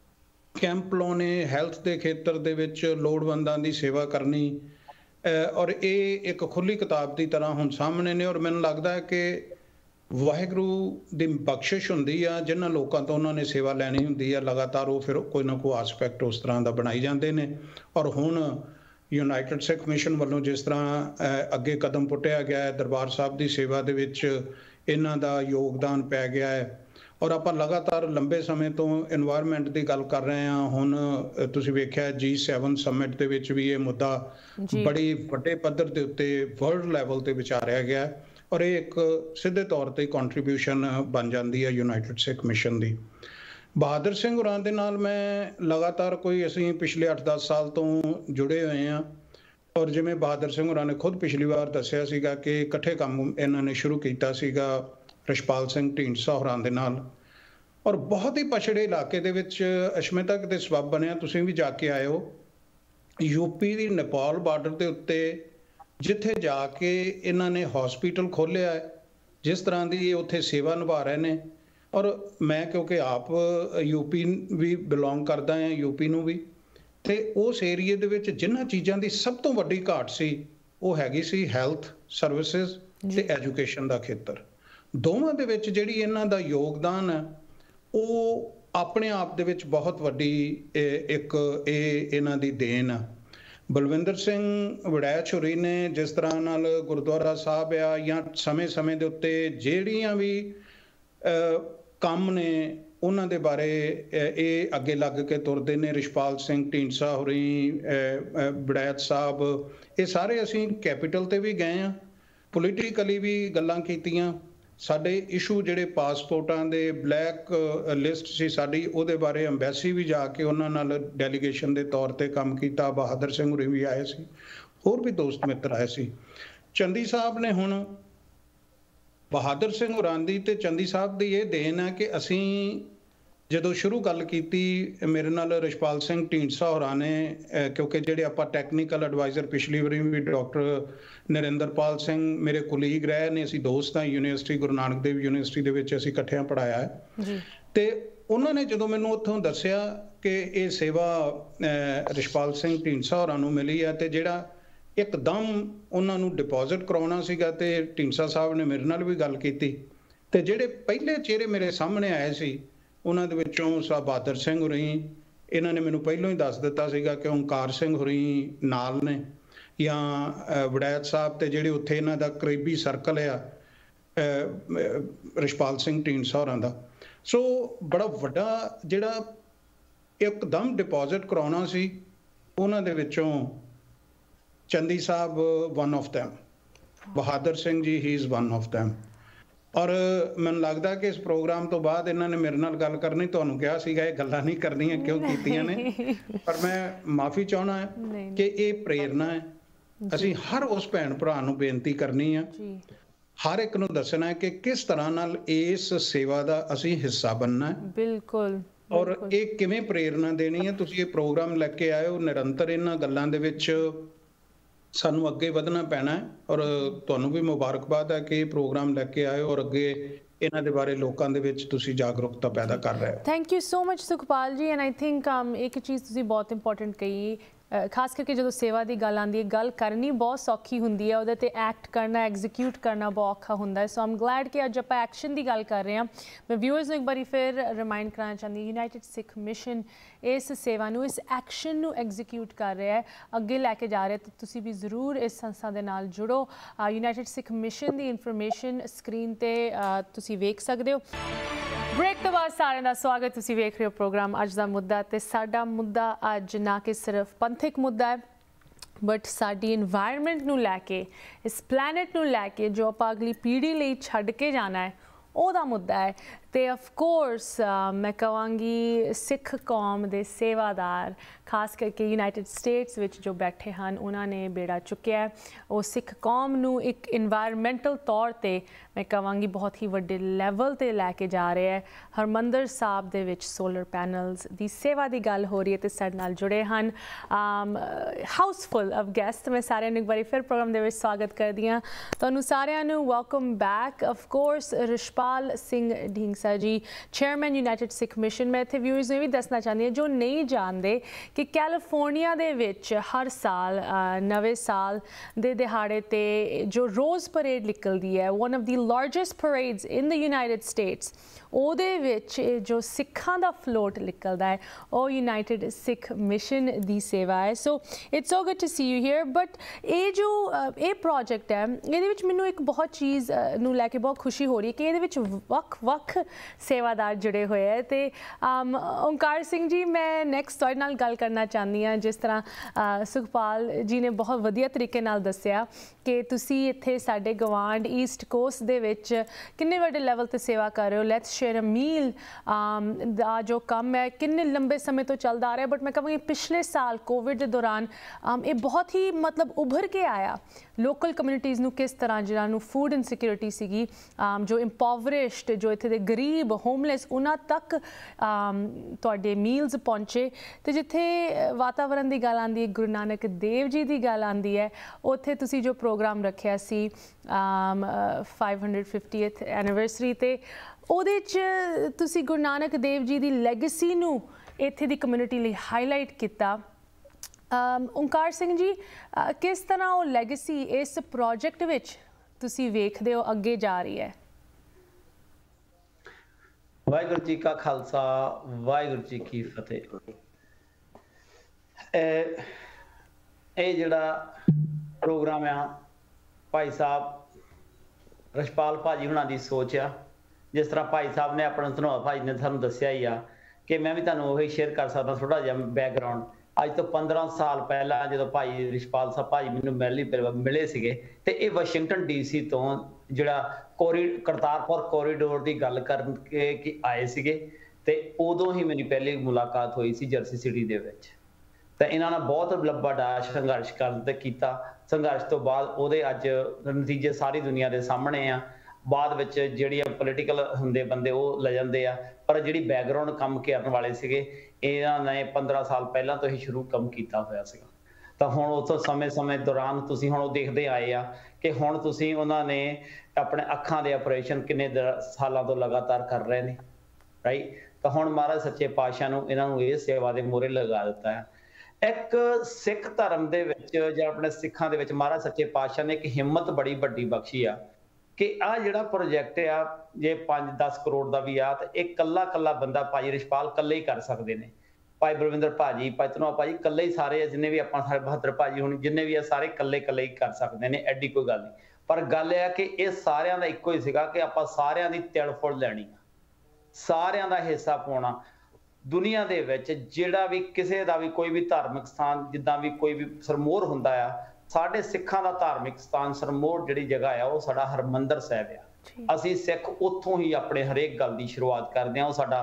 ਕੈਂਪ ਲਾਉਣੇ, ਹੈਲਥ ਦੇ ਖੇਤਰ ਦੇ ਵਿੱਚ ਲੋੜਵੰਦਾਂ ਦੀ ਸੇਵਾ ਕਰਨੀ, ਔਰ ਇਹ ਇੱਕ ਖੁੱਲੀ ਕਿਤਾਬ ਦੀ ਤਰ੍ਹਾਂ ਹੁਣ ਸਾਹਮਣੇ ਨੇ। ਔਰ ਮੈਨੂੰ ਲੱਗਦਾ ਹੈ ਕਿ ਵਾਹਿਗੁਰੂ ਦੀ ਬਖਸ਼ਿਸ਼ ਹੁੰਦੀ ਆ, ਜਿਨ੍ਹਾਂ ਲੋਕਾਂ ਤੋਂ ਉਹਨਾਂ ਨੇ ਸੇਵਾ ਲੈਣੀ ਹੁੰਦੀ ਆ, ਲਗਾਤਾਰ ਉਹ ਫਿਰ ਕੋਈ ਨਾ ਕੋਈ ਆਸਪੈਕਟ ਉਸ ਤਰ੍ਹਾਂ ਦਾ ਬਣਾਈ ਜਾਂਦੇ ਨੇ। ਔਰ ਹੁਣ ਯੂਨਾਈਟਿਡ ਸਿੱਖ ਮਿਸ਼ਨ ਵੱਲੋਂ ਜਿਸ ਤਰ੍ਹਾਂ ਅੱਗੇ ਕਦਮ ਪੁੱਟਿਆ ਗਿਆ ਹੈ, ਦਰਬਾਰ ਸਾਹਿਬ ਦੀ ਸੇਵਾ ਦੇ ਵਿੱਚ ਇਹਨਾਂ ਦਾ ਯੋਗਦਾਨ ਪੈ ਗਿਆ ਹੈ। ਔਰ ਆਪਾਂ ਲਗਾਤਾਰ ਲੰਬੇ ਸਮੇਂ ਤੋਂ ਇਨਵਾਇਰਨਮੈਂਟ ਦੀ ਗੱਲ ਕਰ ਰਹੇ ਹਾਂ। ਹੁਣ ਤੁਸੀਂ ਵੇਖਿਆ ਜੀ ਸੈਵਨ ਸਮਿਟ ਦੇ ਵਿੱਚ ਵੀ ਇਹ ਮੁੱਦਾ ਬੜੀ ਵੱਡੇ ਪੱਧਰ ਦੇ ਉੱਤੇ ਵਰਲਡ ਲੈਵਲ ਤੇ ਵਿਚਾਰਿਆ ਗਿਆ, ਔਰ ਇਹ ਇੱਕ ਸਿੱਧੇ ਤੌਰ ਤੇ ਕੰਟਰੀਬਿਊਸ਼ਨ ਬਣ ਜਾਂਦੀ ਹੈ ਯੂਨਾਈਟਿਡ ਸਿੱਖ ਮਿਸ਼ਨ ਦੀ। ਬਹਾਦਰ ਸਿੰਘ ਹੋਰਾਂ ਦੇ ਨਾਲ ਮੈਂ ਲਗਾਤਾਰ ਕੋਈ ਅਸੀਂ ਪਿਛਲੇ ਅੱਠ ਦਸ ਸਾਲ ਤੋਂ ਜੁੜੇ ਹੋਏ ਹਾਂ। ਔਰ ਜਿਵੇਂ ਬਹਾਦਰ ਸਿੰਘ ਹੋਰਾਂ ਨੇ ਖੁਦ ਪਿਛਲੀ ਵਾਰ ਦੱਸਿਆ ਸੀਗਾ ਕਿ ਇਕੱਠੇ ਕੰਮ ਇਹਨਾਂ ਨੇ ਸ਼ੁਰੂ ਕੀਤਾ ਸੀਗਾ ਰਿਸ਼ਪਾਲ ਸਿੰਘ ਢੀਂਡਸਾ ਹੋਰਾਂ ਦੇ ਨਾਲ। ਔਰ ਬਹੁਤ ਹੀ ਪਛੜੇ ਇਲਾਕੇ ਦੇ ਵਿੱਚ ਅਸ਼ਮਿਤਾ ਕਿਤੇ ਸਬੱਬ ਬਣਿਆ, ਤੁਸੀਂ ਵੀ ਜਾ ਕੇ ਆਏ ਹੋ, ਯੂਪੀ ਦੀ ਨੇਪਾਲ ਬਾਰਡਰ ਦੇ ਉੱਤੇ ਜਿੱਥੇ ਜਾ ਕੇ ਇਹਨਾਂ ਨੇ ਹਸਪੀਟਲ ਖੋਲ੍ਹਿਆ ਹੈ, ਜਿਸ ਤਰ੍ਹਾਂ ਦੀ ਇਹ ਉੱਥੇ ਸੇਵਾ ਨਿਭਾ ਰਹੇ ਨੇ। ਔਰ ਮੈਂ ਕਿਉਂਕਿ ਆਪ ਯੂਪੀ ਵੀ ਬਿਲੋਂਗ ਕਰਦਾ ਹਾਂ, ਯੂਪੀ ਨੂੰ ਵੀ, ਤੇ ਉਸ ਏਰੀਏ ਦੇ ਵਿੱਚ ਜਿਨ੍ਹਾਂ ਚੀਜ਼ਾਂ ਦੀ ਸਭ ਤੋਂ ਵੱਡੀ ਘਾਟ ਸੀ ਉਹ ਹੈਗੀ ਸੀ ਹੈਲਥ ਸਰਵਿਸਿਜ਼ ਤੇ ਐਜੂਕੇਸ਼ਨ ਦਾ ਖੇਤਰ। ਦੋਵਾਂ ਦੇ ਵਿੱਚ ਜਿਹੜੀ ਇਹਨਾਂ ਦਾ ਯੋਗਦਾਨ ਹੈ ਉਹ ਆਪਣੇ ਆਪ ਦੇ ਵਿੱਚ ਬਹੁਤ ਵੱਡੀ ਇੱਕ ਇਹ ਇਹਨਾਂ ਦੀ ਦੇਣ ਆ। ਬਲਵਿੰਦਰ ਸਿੰਘ ਵੜੈਚ ਹੋਰੀ ਨੇ ਜਿਸ ਤਰ੍ਹਾਂ ਨਾਲ ਗੁਰਦੁਆਰਾ ਸਾਹਿਬ ਆ ਜਾਂ ਸਮੇਂ-ਸਮੇਂ ਦੇ ਉੱਤੇ ਜਿਹੜੀਆਂ ਵੀ ਕੰਮ ਨੇ ਉਹਨਾਂ ਦੇ ਬਾਰੇ ਇਹ ਅੱਗੇ ਲੱਗ ਕੇ ਤੁਰਦੇ ਨੇ। ਰਿਸ਼ਪਾਲ ਸਿੰਘ ਢੀਂਡਸਾ ਹੋਰੀ, ਵੜੈਚ ਸਾਹਿਬ, ਇਹ ਸਾਰੇ ਅਸੀਂ ਕੈਪੀਟਲ ਤੇ ਵੀ ਗਏ ਆ, ਪੋਲੀਟੀਕਲੀ ਵੀ ਗੱਲਾਂ ਕੀਤੀਆਂ। ਸਾਡੇ ਇਸ਼ੂ ਜਿਹੜੇ ਪਾਸਪੋਰਟਾਂ ਦੇ ਬਲੈਕ ਲਿਸਟ ਸੀ ਸਾਡੀ, ਉਹਦੇ ਬਾਰੇ ਅੰਬੈਸੀ ਵੀ ਜਾ ਕੇ ਉਹਨਾਂ ਨਾਲ ਡੈਲੀਗੇਸ਼ਨ ਦੇ ਤੌਰ ਤੇ ਕੰਮ ਕੀਤਾ। ਬਹਾਦਰ ਸਿੰਘ ਹੋਰੀ ਵੀ ਆਏ ਸੀ, ਹੋਰ ਵੀ ਦੋਸਤ ਮਿੱਤਰ ਆਏ ਸੀ। ਚੰਦੀ ਸਾਹਿਬ ਨੇ ਹੁਣ ਬਹਾਦਰ ਸਿੰਘ ਹੋਰਾਂ ਦੀ ਤੇ ਚੰਦੀ ਸਾਹਿਬ ਦੀ ਇਹ ਦੇਣ ਹੈ ਕਿ ਅਸੀਂ ਜਦੋਂ ਸ਼ੁਰੂ ਗੱਲ ਕੀਤੀ ਮੇਰੇ ਨਾਲ ਰਿਸ਼ਪਾਲ ਸਿੰਘ ਢੀਂਡਸਾ ਹੋਰਾਂ ਨੇ, ਕਿਉਂਕਿ ਜਿਹੜੇ ਆਪਾਂ ਟੈਕਨੀਕਲ ਐਡਵਾਈਜ਼ਰ ਪਿਛਲੀ ਵਾਰੀ ਵੀ ਡਾਕਟਰ ਨਰਿੰਦਰਪਾਲ ਸਿੰਘ ਮੇਰੇ ਕੁਲੀਗ ਰਹੇ ਨੇ, ਅਸੀਂ ਦੋਸਤ ਹਾਂ, ਯੂਨੀਵਰਸਿਟੀ ਗੁਰੂ ਨਾਨਕ ਦੇਵ ਯੂਨੀਵਰਸਿਟੀ ਦੇ ਵਿੱਚ ਅਸੀਂ ਇਕੱਠਿਆਂ ਪੜ੍ਹਾਇਆ ਹੈ। ਤੇ ਉਹਨਾਂ ਨੇ ਜਦੋਂ ਮੈਨੂੰ ਉੱਥੋਂ ਦੱਸਿਆ ਕਿ ਇਹ ਸੇਵਾ ਰਿਸ਼ਪਾਲ ਸਿੰਘ ਢੀਂਡਸਾ ਹੋਰਾਂ ਨੂੰ ਮਿਲੀ ਹੈ ਤੇ ਜਿਹੜਾ ਇੱਕਦਮ ਉਹਨਾਂ ਨੂੰ ਡਿਪੋਜ਼ਿਟ ਕਰਾਉਣਾ ਸੀਗਾ, ਤੇ ਢੀਂਡਸਾ ਸਾਹਿਬ ਨੇ ਮੇਰੇ ਨਾਲ ਵੀ ਗੱਲ ਕੀਤੀ। ਤੇ ਜਿਹੜੇ ਪਹਿਲੇ ਚਿਹਰੇ ਮੇਰੇ ਸਾਹਮਣੇ ਆਏ ਸੀ ਉਹਨਾਂ ਦੇ ਵਿੱਚੋਂ ਸਾ ਬਹਾਦਰ ਸਿੰਘ ਹੋਰੀ, ਇਹਨਾਂ ਨੇ ਮੈਨੂੰ ਪਹਿਲਾਂ ਹੀ ਦੱਸ ਦਿੱਤਾ ਸੀਗਾ ਕਿ ਓਂਕਾਰ ਸਿੰਘ ਹੋਰੀ ਨਾਲ ਨੇ, ਜਾਂ ਵੜੈਚ ਸਾਹਿਬ ਤੇ ਜਿਹੜੇ ਉੱਥੇ ਇਹਨਾਂ ਦਾ ਕਰੀਬੀ ਸਰਕਲ ਆ ਰਿਸ਼ਪਾਲ ਸਿੰਘ ਢੀਂਡਸਾ ਹੋਰਾਂ ਦਾ। ਸੋ ਬੜਾ ਵੱਡਾ ਜਿਹੜਾ ਇੱਕਦਮ ਡਿਪੋਜ਼ਿਟ ਕਰਾਉਣਾ ਸੀ, ਉਹਨਾਂ ਦੇ ਵਿੱਚੋਂ Chandi Sahib one of them, Bahadar Singh ji he is one of them. ਔਰ ਮੈਨੂੰ ਲੱਗਦਾ ਕਿ ਇਸ ਪ੍ਰੋਗਰਾਮ ਤੋਂ ਬਾਅਦ ਇਹਨਾਂ ਨੇ ਮੇਰੇ ਨਾਲ ਗੱਲ ਕਰਨੀ, ਤੁਹਾਨੂੰ ਕਿਹਾ ਸੀਗਾ ਇਹ ਗੱਲਾਂ ਨਹੀਂ ਕਰਨੀਆਂ, ਕਿਉਂ ਕੀਤੀਆਂ ਨੇ, ਪਰ ਮੈਂ ਮਾਫੀ ਚਾਹੁੰਦਾ ਹੈ ਕਿ ਇਹ ਪ੍ਰੇਰਨਾ ਹੈ। ਅਸੀਂ ਹਰ ਉਸ ਭੈਣ ਭਰਾ ਨੂੰ ਬੇਨਤੀ ਕਰਨੀ ਆ, ਹਰ ਇੱਕ ਨੂੰ ਦੱਸਣਾ ਹੈ ਕਿ ਕਿਸ ਤਰ੍ਹਾਂ ਨਾਲ ਇਸ ਸੇਵਾ ਦਾ ਅਸੀਂ ਹਿੱਸਾ ਬਣਨਾ ਹੈ। ਬਿਲਕੁਲ। ਔਰ ਇਹ ਕਿਵੇਂ ਪ੍ਰੇਰਨਾ ਦੇਣੀ ਹੈ। ਤੁਸੀਂ ਇਹ ਪ੍ਰੋਗਰਾਮ ਲੈ ਕੇ ਆਏ ਹੋ, ਨਿਰੰਤਰ ਇਹਨਾਂ ਗੱਲਾਂ ਦੇ ਵਿੱਚ ਸਾਨੂੰ ਅੱਗੇ ਵਧਣਾ ਪੈਣਾ ਹੈ। ਔਰ ਤੁਹਾਨੂੰ ਵੀ ਮੁਬਾਰਕਬਾਦ ਹੈ ਕਿ ਇਹ ਪ੍ਰੋਗਰਾਮ ਲੈ ਕੇ ਆਏ ਔਰ ਅੱਗੇ ਇਹਨਾਂ ਦੇ ਬਾਰੇ ਲੋਕਾਂ ਦੇ ਵਿੱਚ ਤੁਸੀਂ ਜਾਗਰੂਕਤਾ ਪੈਦਾ ਕਰ ਰਹੇ ਹੋ। Thank you so much Sukhpal ji. And I think ਇੱਕ ਚੀਜ਼ ਤੁਸੀਂ ਬਹੁਤ ਇੰਪੋਰਟੈਂਟ ਕਹੀ, ਖਾਸ ਕਰਕੇ ਜਦੋਂ ਸੇਵਾ ਦੀ ਗੱਲ ਆਉਂਦੀ ਹੈ, ਗੱਲ ਕਰਨੀ ਬਹੁਤ ਸੌਖੀ ਹੁੰਦੀ ਹੈ, ਉਹਦੇ ਤੇ ਐਕਟ ਕਰਨਾ, ਐਗਜ਼ੀਕਿਊਟ ਕਰਨਾ ਬਹੁਤ ਔਖਾ ਹੁੰਦਾ ਹੈ। ਸੋ ਆਮ ਗਲੈਡ ਕਿ ਅੱਜ ਆਪਾਂ ਐਕਸ਼ਨ ਦੀ ਗੱਲ ਕਰ ਰਹੇ ਹਾਂ। ਮੈਂ ਵਿਊਅਰਸ ਨੂੰ ਇੱਕ ਵਾਰੀ ਫਿਰ ਰਿਮਾਈਂਡ ਕਰਾਉਣਾ ਚਾਹੁੰਦੀ, ਯੂਨਾਈਟਿਡ ਸਿੱਖ ਮਿਸ਼ਨ ਇਸ ਸੇਵਾ ਨੂੰ, ਇਸ ਐਕਸ਼ਨ ਨੂੰ ਐਗਜ਼ੀਕਿਊਟ ਕਰ ਰਿਹਾ ਹੈ, ਅੱਗੇ ਲੈ ਕੇ ਜਾ ਰਿਹਾ। ਤਾਂ ਤੁਸੀਂ ਵੀ ਜ਼ਰੂਰ ਇਸ ਸੰਸਥਾ ਦੇ ਨਾਲ ਜੁੜੋ। ਯੂਨਾਈਟਿਡ ਸਿੱਖ ਮਿਸ਼ਨ ਦੀ ਇਨਫੋਰਮੇਸ਼ਨ ਸਕਰੀਨ ਤੇ ਤੁਸੀਂ ਵੇਖ ਸਕਦੇ ਹੋ। ਬ੍ਰੇਕ ਤੋਂ ਬਾਅਦ ਸਾਰਿਆਂ ਦਾ ਸਵਾਗਤ। ਤੁਸੀਂ ਵੇਖ ਰਹੇ ਹੋ ਪ੍ਰੋਗਰਾਮ ਅੱਜ ਦਾ ਮੁੱਦਾ, ਤੇ ਸਾਡਾ ਮੁੱਦਾ ਅੱਜ ਨਾ ਕਿ ਸਿਰਫ ਪੰਥਕ ਮੁੱਦਾ ਹੈ, ਬਟ ਸਾਡੀ ਇਨਵਾਇਰਨਮੈਂਟ ਨੂੰ ਲੈ ਕੇ, ਇਸ ਪਲੈਨਟ ਨੂੰ ਲੈ ਕੇ, ਜੋ ਆਪਾਂ ਅਗਲੀ ਪੀੜ੍ਹੀ ਲਈ ਛੱਡ ਕੇ ਜਾਣਾ ਹੈ, ਉਹਦਾ ਮੁੱਦਾ ਹੈ। ਤੇ ਆਫ ਕੋਰਸ ਮੈਂ ਕਹਾਂਗੀ ਸਿੱਖ ਕੌਮ ਦੇ ਸੇਵਾਦਾਰ, ਖਾਸ ਕਰਕੇ ਯੂਨਾਈਟਿਡ ਸਟੇਟਸ ਵਿੱਚ ਜੋ ਬੈਠੇ ਹਨ, ਉਹਨਾਂ ਨੇ ਬੇੜਾ ਚੁੱਕਿਆ ਹੈ। ਉਹ ਸਿੱਖ ਕੌਮ ਨੂੰ ਇੱਕ ਇਨਵਾਇਰਨਮੈਂਟਲ ਤੌਰ ਤੇ ਮੈਂ ਕਹਾਂਗੀ ਬਹੁਤ ਹੀ ਵੱਡੇ ਲੈਵਲ ਤੇ ਲੈ ਕੇ ਜਾ ਰਿਹਾ ਹੈ। ਹਰਮੰਦਰ ਸਾਹਿਬ ਦੇ ਵਿੱਚ ਸੋਲਰ ਪੈਨਲਸ ਦੀ ਸੇਵਾ ਦੀ ਗੱਲ ਹੋ ਰਹੀ ਹੈ, ਤੇ ਸਾਡੇ ਨਾਲ ਜੁੜੇ ਹਨ ਹਾਊਸਫੁੱਲ ਆਫ ਗੈਸਟ। ਮੈਂ ਸਾਰਿਆਂ ਨੂੰ ਇੱਕ ਵਾਰੀ ਫਿਰ ਪ੍ਰੋਗਰਾਮ ਦੇ ਵਿੱਚ ਸਵਾਗਤ ਕਰਦੀ ਹਾਂ। ਤੁਹਾਨੂੰ ਸਾਰਿਆਂ ਨੂੰ welcome back. Of course Rishpal Singh Dhindsa Dhindsa ji, chairman United Sikh Mission. मैं इत्थे व्यूअर्स ने भी दसना चाहती हूँ जो नहीं जानते कि कैलीफोर्निया दे विच हर साल नवे साल दे दिहाड़े ते जो रोज़ परेड निकलती है, one of the largest parades in the United States, ਉਹਦੇ ਵਿੱਚ ਜੋ ਸਿੱਖਾਂ ਦਾ ਫਲੋਟ ਨਿਕਲਦਾ ਹੈ ਉਹ ਯੂਨਾਈਟਿਡ ਸਿੱਖ ਮਿਸ਼ਨ ਦੀ ਸੇਵਾ ਹੈ। So it's so good to see you here. But ਇਹ ਜੋ ਇਹ ਪ੍ਰੋਜੈਕਟ ਹੈ ਇਹਦੇ ਵਿੱਚ ਮੈਨੂੰ ਇੱਕ ਬਹੁਤ ਚੀਜ਼ ਨੂੰ ਲੈ ਕੇ ਬਹੁਤ ਖੁਸ਼ੀ ਹੋ ਰਹੀ ਹੈ ਕਿ ਇਹਦੇ ਵਿੱਚ ਵੱਖ ਵੱਖ ਸੇਵਾਦਾਰ ਜੁੜੇ ਹੋਏ ਹੈ। ਅਤੇ ਓਂਕਾਰ ਸਿੰਘ ਜੀ, ਮੈਂ ਨੈਕਸਟ ਤੁਹਾਡੇ ਨਾਲ ਗੱਲ ਕਰਨਾ ਚਾਹੁੰਦੀ ਹਾਂ। ਜਿਸ ਤਰ੍ਹਾਂ ਸੁਖਪਾਲ ਜੀ ਨੇ ਬਹੁਤ ਵਧੀਆ ਤਰੀਕੇ ਨਾਲ ਦੱਸਿਆ ਕਿ ਤੁਸੀਂ ਇੱਥੇ ਸਾਡੇ ਗਵਾਂਢ ਈਸਟ ਕੋਸਟ ਦੇ ਵਿੱਚ ਕਿੰਨੇ ਵੱਡੇ ਲੈਵਲ 'ਤੇ ਸੇਵਾ ਕਰ ਰਹੇ ਹੋ। ਲੈਟਸ शेयर अ मील ਦਾ ਜੋ ਕੰਮ ਹੈ ਕਿੰਨੇ ਲੰਬੇ ਸਮੇਂ ਤੋਂ ਚੱਲਦਾ ਆ ਰਿਹਾ। ਬਟ ਮੈਂ ਕਹਾਂਗੀ ਪਿਛਲੇ ਸਾਲ ਕੋਵਿਡ ਦੇ ਦੌਰਾਨ ਇਹ ਬਹੁਤ ਹੀ ਮਤਲਬ ਉੱਭਰ ਕੇ ਆਇਆ। ਲੋਕਲ ਕਮਿਊਨਿਟੀਜ਼ ਨੂੰ ਕਿਸ ਤਰ੍ਹਾਂ ਜਿਹਨਾਂ ਨੂੰ ਫੂਡ ਇਨਸਿਕਿਉਰਿਟੀ ਸੀਗੀ, ਜੋ ਇੰਪੋਵਰਿਸ਼ਡ, ਜੋ ਇੱਥੇ ਦੇ ਗਰੀਬ ਹੋਮਲੈਸ, ਉਹਨਾਂ ਤੱਕ ਤੁਹਾਡੇ ਮੀਲਸ ਪਹੁੰਚੇ। ਅਤੇ ਜਿੱਥੇ ਵਾਤਾਵਰਨ ਦੀ ਗੱਲ ਆਉਂਦੀ ਹੈ, ਗੁਰੂ ਨਾਨਕ ਦੇਵ ਜੀ ਦੀ ਗੱਲ ਆਉਂਦੀ ਹੈ, ਉੱਥੇ ਤੁਸੀਂ ਜੋ ਪ੍ਰੋਗਰਾਮ ਰੱਖਿਆ ਸੀ फाइव हंड्रेड फिफ्टीथ ਐਨੀਵਰਸਰੀ 'ਤੇ, ਉਹਦੇ 'ਚ ਤੁਸੀਂ ਗੁਰੂ ਨਾਨਕ ਦੇਵ ਜੀ ਦੀ ਲੈਗੇਸੀ ਨੂੰ ਇੱਥੇ ਦੀ ਕਮਿਊਨਿਟੀ ਲਈ ਹਾਈਲਾਈਟ ਕੀਤਾ। ਓਂਕਾਰ ਸਿੰਘ ਜੀ, ਕਿਸ ਤਰ੍ਹਾਂ ਉਹ ਲੈਗੇਸੀ ਇਸ ਪ੍ਰੋਜੈਕਟ ਵਿੱਚ ਤੁਸੀਂ ਵੇਖਦੇ ਹੋ ਅੱਗੇ ਜਾ ਰਹੀ ਹੈ? ਵਾਹਿਗੁਰੂ ਜੀ ਕਾ ਖਾਲਸਾ, ਵਾਹਿਗੁਰੂ ਜੀ ਕੀ ਫਤਿਹ। ਇਹ ਜਿਹੜਾ ਪ੍ਰੋਗਰਾਮ ਆ ਭਾਈ ਸਾਹਿਬ ਰਛਪਾਲ ਭਾਜੀ ਹੁਣਾਂ ਦੀ ਸੋਚ ਆ। ਜਿਸ ਤਰ੍ਹਾਂ ਭਾਈ ਸਾਹਿਬ ਨੇ ਆਪਣਾ ਧਨੌਰ ਭਾਜੀ ਨੇ ਤੁਹਾਨੂੰ ਦੱਸਿਆ ਹੀ ਆ ਕਿ ਮੈਂ ਵੀ ਤੁਹਾਨੂੰ ਉਹੀ ਸ਼ੇਅਰ ਕਰ ਸਕਦਾ ਥੋੜ੍ਹਾ ਜਿਹਾ ਬੈਕਗਰਾਊਂਡ। ਅੱਜ ਤੋਂ ਪੰਦਰਾਂ ਸਾਲ ਪਹਿਲਾਂ ਜਦੋਂ ਭਾਈ ਰਿਸ਼ਪਾਲ ਸਾਹਿਬ ਭਾਜੀ ਮੈਨੂੰ ਮਿਲੇ ਮਿਲੇ ਸੀਗੇ ਤੇ ਇਹ ਵਾਸ਼ਿੰਗਟਨ ਡੀ ਸੀ ਤੋਂ ਜਿਹੜਾ ਕੋਰੀ ਕਰਤਾਰਪੁਰ ਕੋਰੀਡੋਰ ਦੀ ਗੱਲ ਕਰਕੇ ਕਿ ਆਏ ਸੀਗੇ ਤੇ ਉਦੋਂ ਹੀ ਮੇਰੀ ਪਹਿਲੀ ਮੁਲਾਕਾਤ ਹੋਈ ਸੀ ਜਰਸੀ ਸਿਟੀ ਦੇ ਵਿੱਚ। ਤਾਂ ਇਹਨਾਂ ਨੇ ਬਹੁਤ ਲੰਬਾ ਡਾ ਸੰਘਰਸ਼ ਕਰਨ ਤੇ ਕੀਤਾ। ਸੰਘਰਸ਼ ਤੋਂ ਬਾਅਦ ਉਹਦੇ ਅੱਜ ਨਤੀਜੇ ਸਾਰੀ ਦੁਨੀਆ ਦੇ ਸਾਹਮਣੇ ਆ। ਬਾਅਦ ਵਿੱਚ ਜਿਹੜੀਆਂ ਪੋਲੀਟੀਕਲ ਹੁੰਦੇ ਬੰਦੇ ਉਹ ਲੈ ਜਾਂਦੇ ਆ, ਪਰ ਜਿਹੜੀ ਬੈਕਗਰਾਊਂਡ ਕੰਮ ਕਰਨ ਵਾਲੇ ਸੀਗੇ ਇਹਨਾਂ ਨੇ ਪੰਦਰਾਂ ਸਾਲ ਪਹਿਲਾਂ ਤੋਂ ਹੀ ਸ਼ੁਰੂ ਕੰਮ ਕੀਤਾ ਹੋਇਆ ਸੀਗਾ। ਤਾਂ ਹੁਣ ਉਸ ਸਮੇਂ ਸਮੇਂ ਦੌਰਾਨ ਤੁਸੀਂ ਹੁਣ ਉਹ ਦੇਖਦੇ ਆਏ ਆ ਕਿ ਹੁਣ ਤੁਸੀਂ ਉਹਨਾਂ ਨੇ ਆਪਣੇ ਅੱਖਾਂ ਦੇ ਆਪਰੇਸ਼ਨ ਕਿੰਨੇ ਸਾਲਾਂ ਤੋਂ ਲਗਾਤਾਰ ਕਰ ਰਹੇ ਨੇ, ਰਾਈਟ। ਤਾਂ ਹੁਣ ਮਹਾਰਾਜ ਸੱਚੇ ਪਾਤਸ਼ਾਹ ਨੂੰ ਇਹਨਾਂ ਨੂੰ ਇਹ ਸੇਵਾ ਦੇ ਮੂਹਰੇ ਲਗਾ ਦਿੱਤਾ ਹੈ। ਇੱਕ ਸਿੱਖ ਧਰਮ ਦੇ ਵਿੱਚ ਜਾਂ ਆਪਣੇ ਸਿੱਖਾਂ ਦੇ ਵਿੱਚ ਮਹਾਰਾਜ ਸੱਚੇ ਪਾਤਸ਼ਾਹ ਨੇ ਇੱਕ ਹਿੰਮਤ ਬੜੀ ਵੱਡੀ ਬਖਸ਼ੀ ਆ ਕਿ ਆਹ ਜਿਹੜਾ ਪ੍ਰੋਜੈਕਟ ਆ ਜੇ ਪੰਜ ਦਸ ਕਰੋੜ ਦਾ ਵੀ ਆ ਤਾਂ ਇਹ ਕੱਲਾ ਕੱਲਾ ਬੰਦਾ ਭਾਈ ਰਿਸ਼ਪਾਲ ਇਕੱਲੇ ਹੀ ਕਰ ਸਕਦੇ ਨੇ। ਭਾਈ ਬਲਵਿੰਦਰ ਭਾਜੀ, ਭਾਈ ਧਨੌਰ ਭਾਜੀ, ਇਕੱਲੇ ਹੀ ਸਾਰੇ ਜਿੰਨੇ ਵੀ ਆਪਾਂ ਸਾਰੇ ਬਹਾਦਰ ਭਾਜੀ ਹੁਣ ਜਿੰਨੇ ਵੀ ਆ ਸਾਰੇ ਇਕੱਲੇ ਇਕੱਲੇ ਹੀ ਕਰ ਸਕਦੇ ਨੇ, ਐਡੀ ਕੋਈ ਗੱਲ ਨਹੀਂ। ਪਰ ਗੱਲ ਇਹ ਆ ਕਿ ਇਹ ਸਾਰਿਆਂ ਦਾ ਇੱਕੋ ਹੀ ਸੀਗਾ ਕਿ ਆਪਾਂ ਸਾਰਿਆਂ ਦੀ ਤਿਲ ਫੁੱਲ ਲੈਣੀ ਆ, ਸਾਰਿਆਂ ਦਾ ਹਿੱਸਾ ਪਾਉਣਾ। ਦੁਨੀਆ ਦੇ ਵਿੱਚ ਜਿਹੜਾ ਵੀ ਕਿਸੇ ਦਾ ਵੀ ਕੋਈ ਵੀ ਧਾਰਮਿਕ ਸਥਾਨ ਜਿੱਦਾਂ ਵੀ ਕੋਈ ਵੀ ਸਰਮੋਰ ਹੁੰਦਾ ਆ, ਸਾਡੇ ਸਿੱਖਾਂ ਦਾ ਧਾਰਮਿਕ ਸਥਾਨ ਸਰਮੋਰ ਜਿਹੜੀ ਜਗ੍ਹਾ ਆ ਉਹ ਸਾਡਾ ਹਰਮੰਦਰ ਸਾਹਿਬ ਆ। ਅਸੀਂ ਸਿੱਖ ਉੱਥੋਂ ਹੀ ਆਪਣੇ ਹਰੇਕ ਗੱਲ ਦੀ ਸ਼ੁਰੂਆਤ ਕਰਦੇ ਹਾਂ। ਉਹ ਸਾਡਾ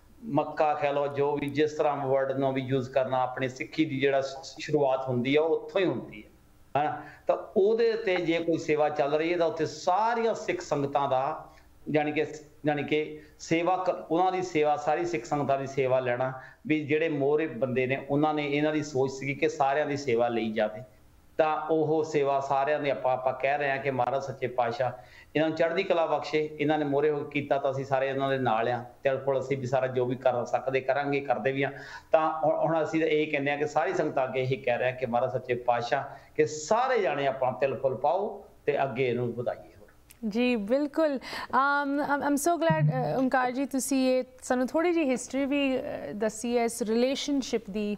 ਮੱਕਾ ਕਹਿ ਲਓ, ਜੋ ਵੀ ਜਿਸ ਤਰ੍ਹਾਂ ਵਰਡ ਨੂੰ ਵੀ ਯੂਜ਼ ਕਰਨਾ, ਆਪਣੀ ਸਿੱਖੀ ਦੀ ਜਿਹੜਾ ਸ਼ੁਰੂਆਤ ਹੁੰਦੀ ਆ ਉਹ ਉੱਥੋਂ ਹੀ ਹੁੰਦੀ ਹੈ ਹਨਾ। ਤਾਂ ਉਹਦੇ ਉੱਤੇ ਜੇ ਕੋਈ ਸੇਵਾ ਚੱਲ ਰਹੀ ਹੈ ਤਾਂ ਉੱਥੇ ਸਾਰੀਆਂ ਸਿੱਖ ਸੰਗਤਾਂ ਦਾ ਜਾਣੀ ਕਿ ਜਾਣੀ ਕਿ ਸੇਵਾ ਉਹਨਾਂ ਦੀ ਸੇਵਾ ਸਾਰੀ ਸਿੱਖ ਸੰਗਤਾਂ ਦੀ ਸੇਵਾ ਲੈਣਾ ਵੀ ਜਿਹੜੇ ਮੋਹਰੇ ਬੰਦੇ ਨੇ ਉਹਨਾਂ ਨੇ ਇਹਨਾਂ ਦੀ ਸੋਚ ਸੀਗੀ ਕਿ ਸਾਰਿਆਂ ਦੀ ਸੇਵਾ ਲਈ ਜਾਵੇ। ਤਾਂ ਉਹ ਸੇਵਾ ਸਾਰਿਆਂ ਦੇ ਆਪਾਂ ਆਪਾਂ ਕਹਿ ਰਹੇ ਹਾਂ ਕਿ ਮਹਾਰਾਜ ਸੱਚੇ ਪਾਤਸ਼ਾਹ ਇਹਨਾਂ ਨੂੰ ਚੜ੍ਹਦੀ ਕਲਾ ਬਖਸ਼ੇ। ਇਹਨਾਂ ਨੇ ਮੋਹਰੇ ਹੋ ਕੀਤਾ ਤਾਂ ਅਸੀਂ ਸਾਰੇ ਇਹਨਾਂ ਦੇ ਨਾਲ ਆ। ਤਿਲ ਫੁੱਲ ਅਸੀਂ ਵੀ ਸਾਰਾ ਜੋ ਵੀ ਕਰ ਸਕਦੇ ਕਰਾਂਗੇ, ਕਰਦੇ ਵੀ ਹਾਂ। ਤਾਂ ਹੁਣ ਅਸੀਂ ਤਾਂ ਇਹ ਕਹਿੰਦੇ ਹਾਂ ਕਿ ਸਾਰੀ ਸੰਗਤਾਂ ਅੱਗੇ ਇਹੀ ਕਹਿ ਰਹੇ ਹਾਂ ਕਿ ਮਹਾਰਾਜ ਸੱਚੇ ਪਾਤਸ਼ਾਹ ਕਿ ਸਾਰੇ ਜਾਣੇ ਆਪਾਂ ਤਿਲ ਫੁੱਲ ਪਾਓ ਤੇ ਅੱਗੇ ਇਹਨੂੰ ਵਧਾਈਏ। ਜੀ ਬਿਲਕੁਲ। ਆਮ ਸੋ ਗਲੈਡ ਓਂਕਾਰ ਜੀ ਤੁਸੀਂ ਇਹ ਸਾਨੂੰ ਥੋੜ੍ਹੀ ਜਿਹੀ ਹਿਸਟਰੀ ਵੀ ਦੱਸੀ ਹੈ ਇਸ ਰਿਲੇਸ਼ਨਸ਼ਿਪ ਦੀ।